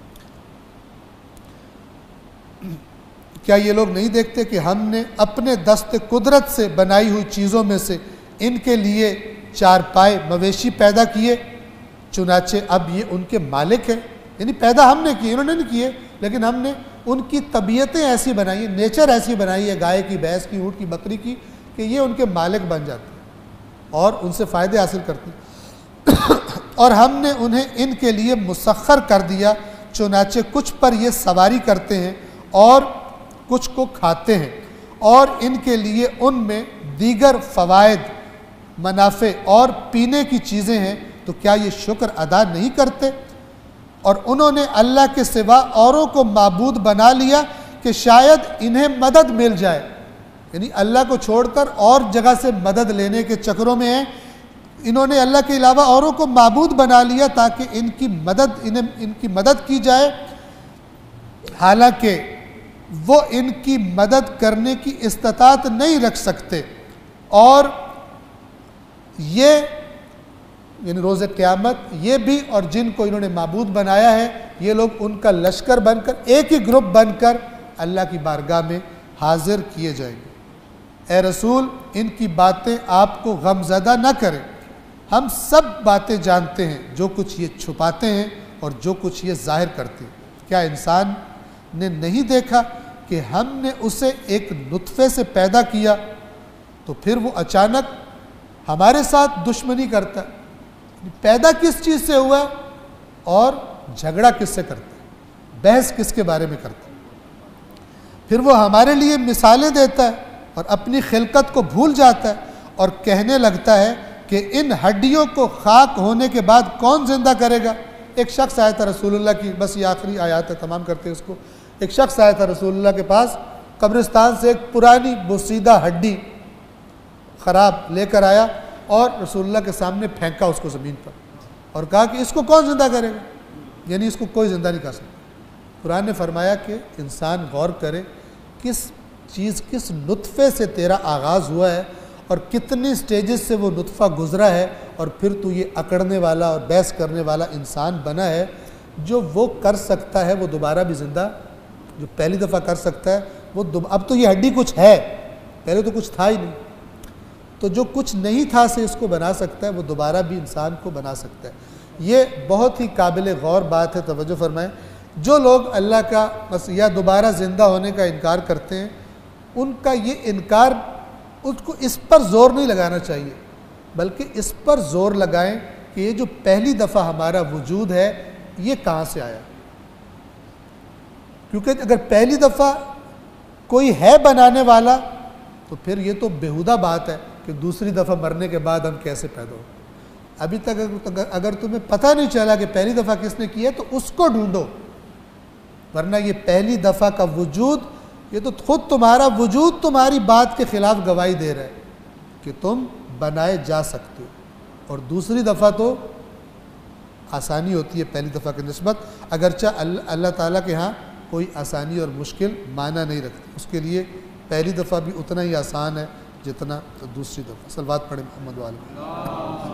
کیا یہ لوگ نہیں دیکھتے کہ ہم نے اپنے دست قدرت سے بنائی ہوئی چیزوں میں سے ان کے لیے چارپائے مویشی پیدا کیے، چنانچہ اب یہ ان کے مالک ہیں، یعنی پیدا ہم نے کیے، انہوں نے نہیں کیے، لیکن ہم نے ان کی طبیعتیں ایسی بنائی ہیں، نیچر ایسی بنائی ہے گائے کی، بھینس کی، اونٹ کی، بکری کی، کہ یہ ان کے مالک بن جاتے ہیں اور ان سے فائدے حاصل کرتے ہیں۔ اور ہم نے انہیں ان کے لیے مسخر کر دیا، چنانچہ کچھ پر یہ سواری کرتے ہیں اور کچھ کو کھاتے ہیں، اور ان کے لیے ان میں دیگر فوائد، منافع اور پینے کی چیزیں ہیں، تو کیا یہ شکر ادا نہیں کرتے؟ اور انہوں نے اللہ کے سوا اوروں کو معبود بنا لیا کہ شاید انہیں مدد مل جائے، یعنی اللہ کو چھوڑ کر اور جگہ سے مدد لینے کے چکروں میں ہیں، انہوں نے اللہ کے علاوہ اوروں کو معبود بنا لیا تاکہ ان کی مدد انہیں ان کی مدد کی جائے، حالانکہ وہ ان کی مدد کرنے کی استطاعت نہیں رکھ سکتے، اور یہ یعنی روز قیامت یہ بھی اور جن کو انہوں نے معبود بنایا ہے یہ لوگ ان کا لشکر بن کر ایک ہی گروپ بن کر اللہ کی بارگاہ میں حاضر کیے جائیں گے۔ اے رسول ان کی باتیں آپ کو غم زدہ نہ کریں، ہم سب باتیں جانتے ہیں، جو کچھ یہ چھپاتے ہیں اور جو کچھ یہ ظاہر کرتے ہیں۔ کیا انسان نے نہیں دیکھا کہ ہم نے اسے ایک نطفے سے پیدا کیا تو پھر وہ اچانک ہمارے ساتھ دشمنی کرتا ہے؟ پیدا کس چیز سے ہوا ہے اور جھگڑا کس سے کرتا ہے، بحث کس کے بارے میں کرتا ہے؟ پھر وہ ہمارے لیے مثالیں دیتا ہے اور اپنی خلقت کو بھول جاتا ہے اور کہنے لگتا ہے کہ ان ہڈیوں کو خاک ہونے کے بعد کون زندہ کرے گا۔ ایک شخص آیا تھا رسول اللہ کی، بس یہ آخری آیات ہے تمام کرتے ہیں اس کو۔ ایک شخص آیا تھا رسول اللہ کے پاس، قبرستان سے ایک پرانی بوسیدہ ہڈی خراب لے کر آیا اور رسول اللہ کے سامنے پھینکا اس کو زمین پر اور کہا کہ اس کو کون زندہ کرے گا، یعنی اس کو کوئی زندہ نہیں کر سکتا۔ قرآن نے فرمایا کہ انسان غور کرے کس چیز کس نطفے سے تیرا آغاز ہوا ہے اور کتنی سٹیجز سے وہ نطفہ گزرا ہے، اور پھر تو یہ اکڑنے والا اور بحث کرنے والا انسان بنا ہے۔ جو وہ کر سکتا ہے وہ دوبارہ بھی زندہ، جو پہلی دفعہ کر سکتا ہے وہ اب تو یہ ہڈی کچھ ہے، پہلے تو کچھ تھا ہی نہیں، تو جو کچھ نہیں تھا سے اس کو بنا سکتا ہے وہ دوبارہ بھی انسان کو بنا سکتا ہے۔ یہ بہت ہی قابل غور بات ہے، توجہ فرمائیں۔ جو لوگ اللہ کا بس یا دوبارہ زندہ ہونے کا انکار کرتے ہیں، ان کا یہ انکار اس کو اس پر زور نہیں لگانا چاہیے، بلکہ اس پر زور لگائیں کہ یہ جو پہلی دفعہ ہمارا وجود ہے یہ کہاں سے آیا، کیونکہ اگر پہلی دفعہ کوئی ہے بنانے والا تو پھر یہ تو بیہودہ بات ہے کہ دوسری دفعہ مرنے کے بعد ہم کیسے پیدا ہو۔ ابھی تک اگر تمہیں پتہ نہیں چلا کہ پہلی دفعہ کس نے کی ہے تو اس کو ڈھونڈو، ورنہ یہ پہلی دفعہ کا وجود، یہ تو خود تمہارا وجود تمہاری بات کے خلاف گواہی دے رہا ہے کہ تم بنائے جا سکتے ہو، اور دوسری دفعہ تو آسانی ہوتی ہے پہلی دفعہ کی نسبت، اگرچہ اللہ تعالیٰ کے ہاں کوئی آسانی اور مشکل معنی نہیں رکھتی، اس کے لیے پہلی دفعہ بھی اتنا ہی آسان ہے جتنا دوسری دفعہ۔ صلوات پڑھیں محمد والے۔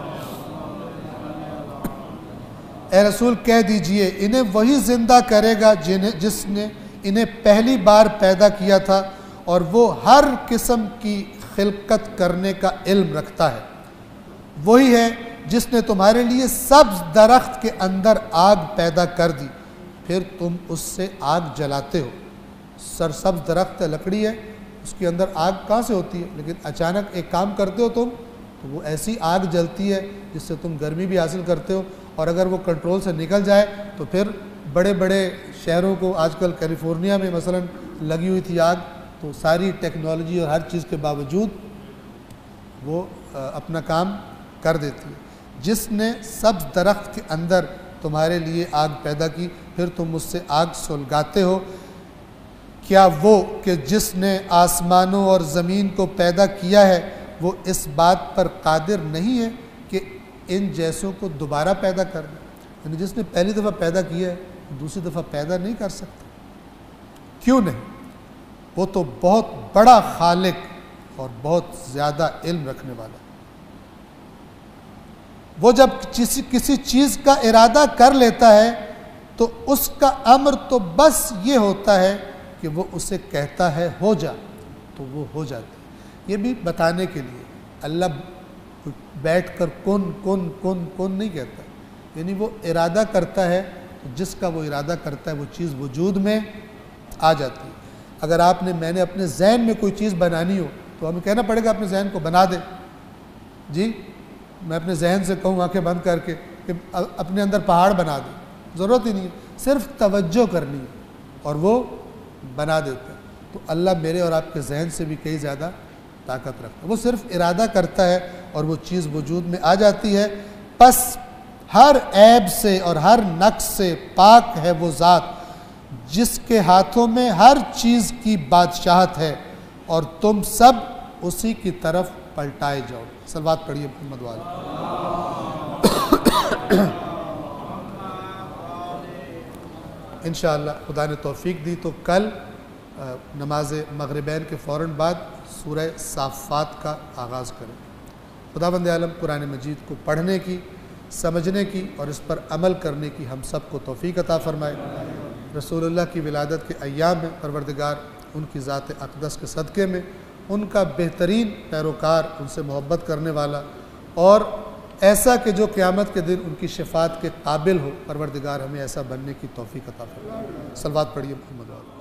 اے رسول کہہ دیجئے انہیں وہی زندہ کرے گا جنہیں جس نے انہیں پہلی بار پیدا کیا تھا، اور وہ ہر قسم کی خلقت کرنے کا علم رکھتا ہے۔ وہی ہے جس نے تمہارے لیے سبز درخت کے اندر آگ پیدا کر دی، پھر تم اس سے آگ جلاتے ہو۔ سرسبز درخت ہے، لکڑی ہے، اس کے اندر آگ کہاں سے ہوتی ہے، لیکن اچانک ایک کام کرتے ہو تم تو وہ ایسی آگ جلتی ہے جس سے تم گرمی بھی حاصل کرتے ہو، اور اگر وہ کنٹرول سے نکل جائے تو پھر بڑے بڑے شہروں کو، آج کل کیلیفورنیا میں مثلا لگی ہوئی تھی آگ، تو ساری ٹیکنالوجی اور ہر چیز کے باوجود وہ اپنا کام کر دیتی ہے۔ جس نے سبز درخت کے اندر تمہارے لیے آگ پیدا کی، پھر تم اس سے آگ سلگاتے ہو۔ کیا وہ کہ جس نے آسمانوں اور زمین کو پیدا کیا ہے وہ اس بات پر قادر نہیں ہے کہ ان جیسوں کو دوبارہ پیدا کر دے؟ یعنی جس نے پہلی دفعہ پیدا کیا ہے دوسری دفعہ پیدا نہیں کر سکتا؟ کیوں نہیں؟ وہ تو بہت بڑا خالق اور بہت زیادہ علم رکھنے والا ہے۔ وہ جب کسی کسی چیز کا ارادہ کر لیتا ہے تو اس کا امر تو بس یہ ہوتا ہے کہ وہ اسے کہتا ہے ہو جا، تو وہ ہو جاتی ہے۔ یہ بھی بتانے کے لیے اللہ بیٹھ کر کن کن کن کن نہیں کہتا، یعنی وہ ارادہ کرتا ہے تو جس کا وہ ارادہ کرتا ہے وہ چیز وجود میں آ جاتی ہے۔ اگر آپ نے میں نے اپنے ذہن میں کوئی چیز بنانی ہو تو ہمیں کہنا پڑے گا اپنے ذہن کو بنا دے۔ جی میں اپنے ذہن سے کہوں آنکھیں بند کر کے کہ اپنے اندر پہاڑ بنا دے، ضرورت ہی نہیں ہے، صرف توجہ کرنی ہے اور وہ بنا دیتا ہے۔ تو اللہ میرے اور آپ کے ذہن سے بھی کئی زیادہ طاقت رکھتا ہے، وہ صرف ارادہ کرتا ہے اور وہ چیز وجود میں آ جاتی ہے۔ پس ہر عیب سے اور ہر نقص سے پاک ہے وہ ذات جس کے ہاتھوں میں ہر چیز کی بادشاہت ہے، اور تم سب اسی کی طرف پلٹائے جاؤ۔ صلوات پڑھیے محمد والے۔ انشاءاللہ خدا نے توفیق دی تو کل نماز مغربین کے فوراً بعد سورہ صافات کا آغاز کریں۔ خداوند عالم قرآن مجید کو پڑھنے کی، سمجھنے کی اور اس پر عمل کرنے کی ہم سب کو توفیق عطا فرمائے۔ رسول اللہ کی ولادت کے ایام میں پروردگار ان کی ذات اقدس کے صدقے میں ان کا بہترین پیروکار، ان سے محبت کرنے والا اور ایسا کہ جو قیامت کے دن ان کی شفاعت کے قابل ہو، پروردگار ہمیں ایسا بننے کی توفیق عطا فرمائے۔ صلوات پڑھیے محمد۔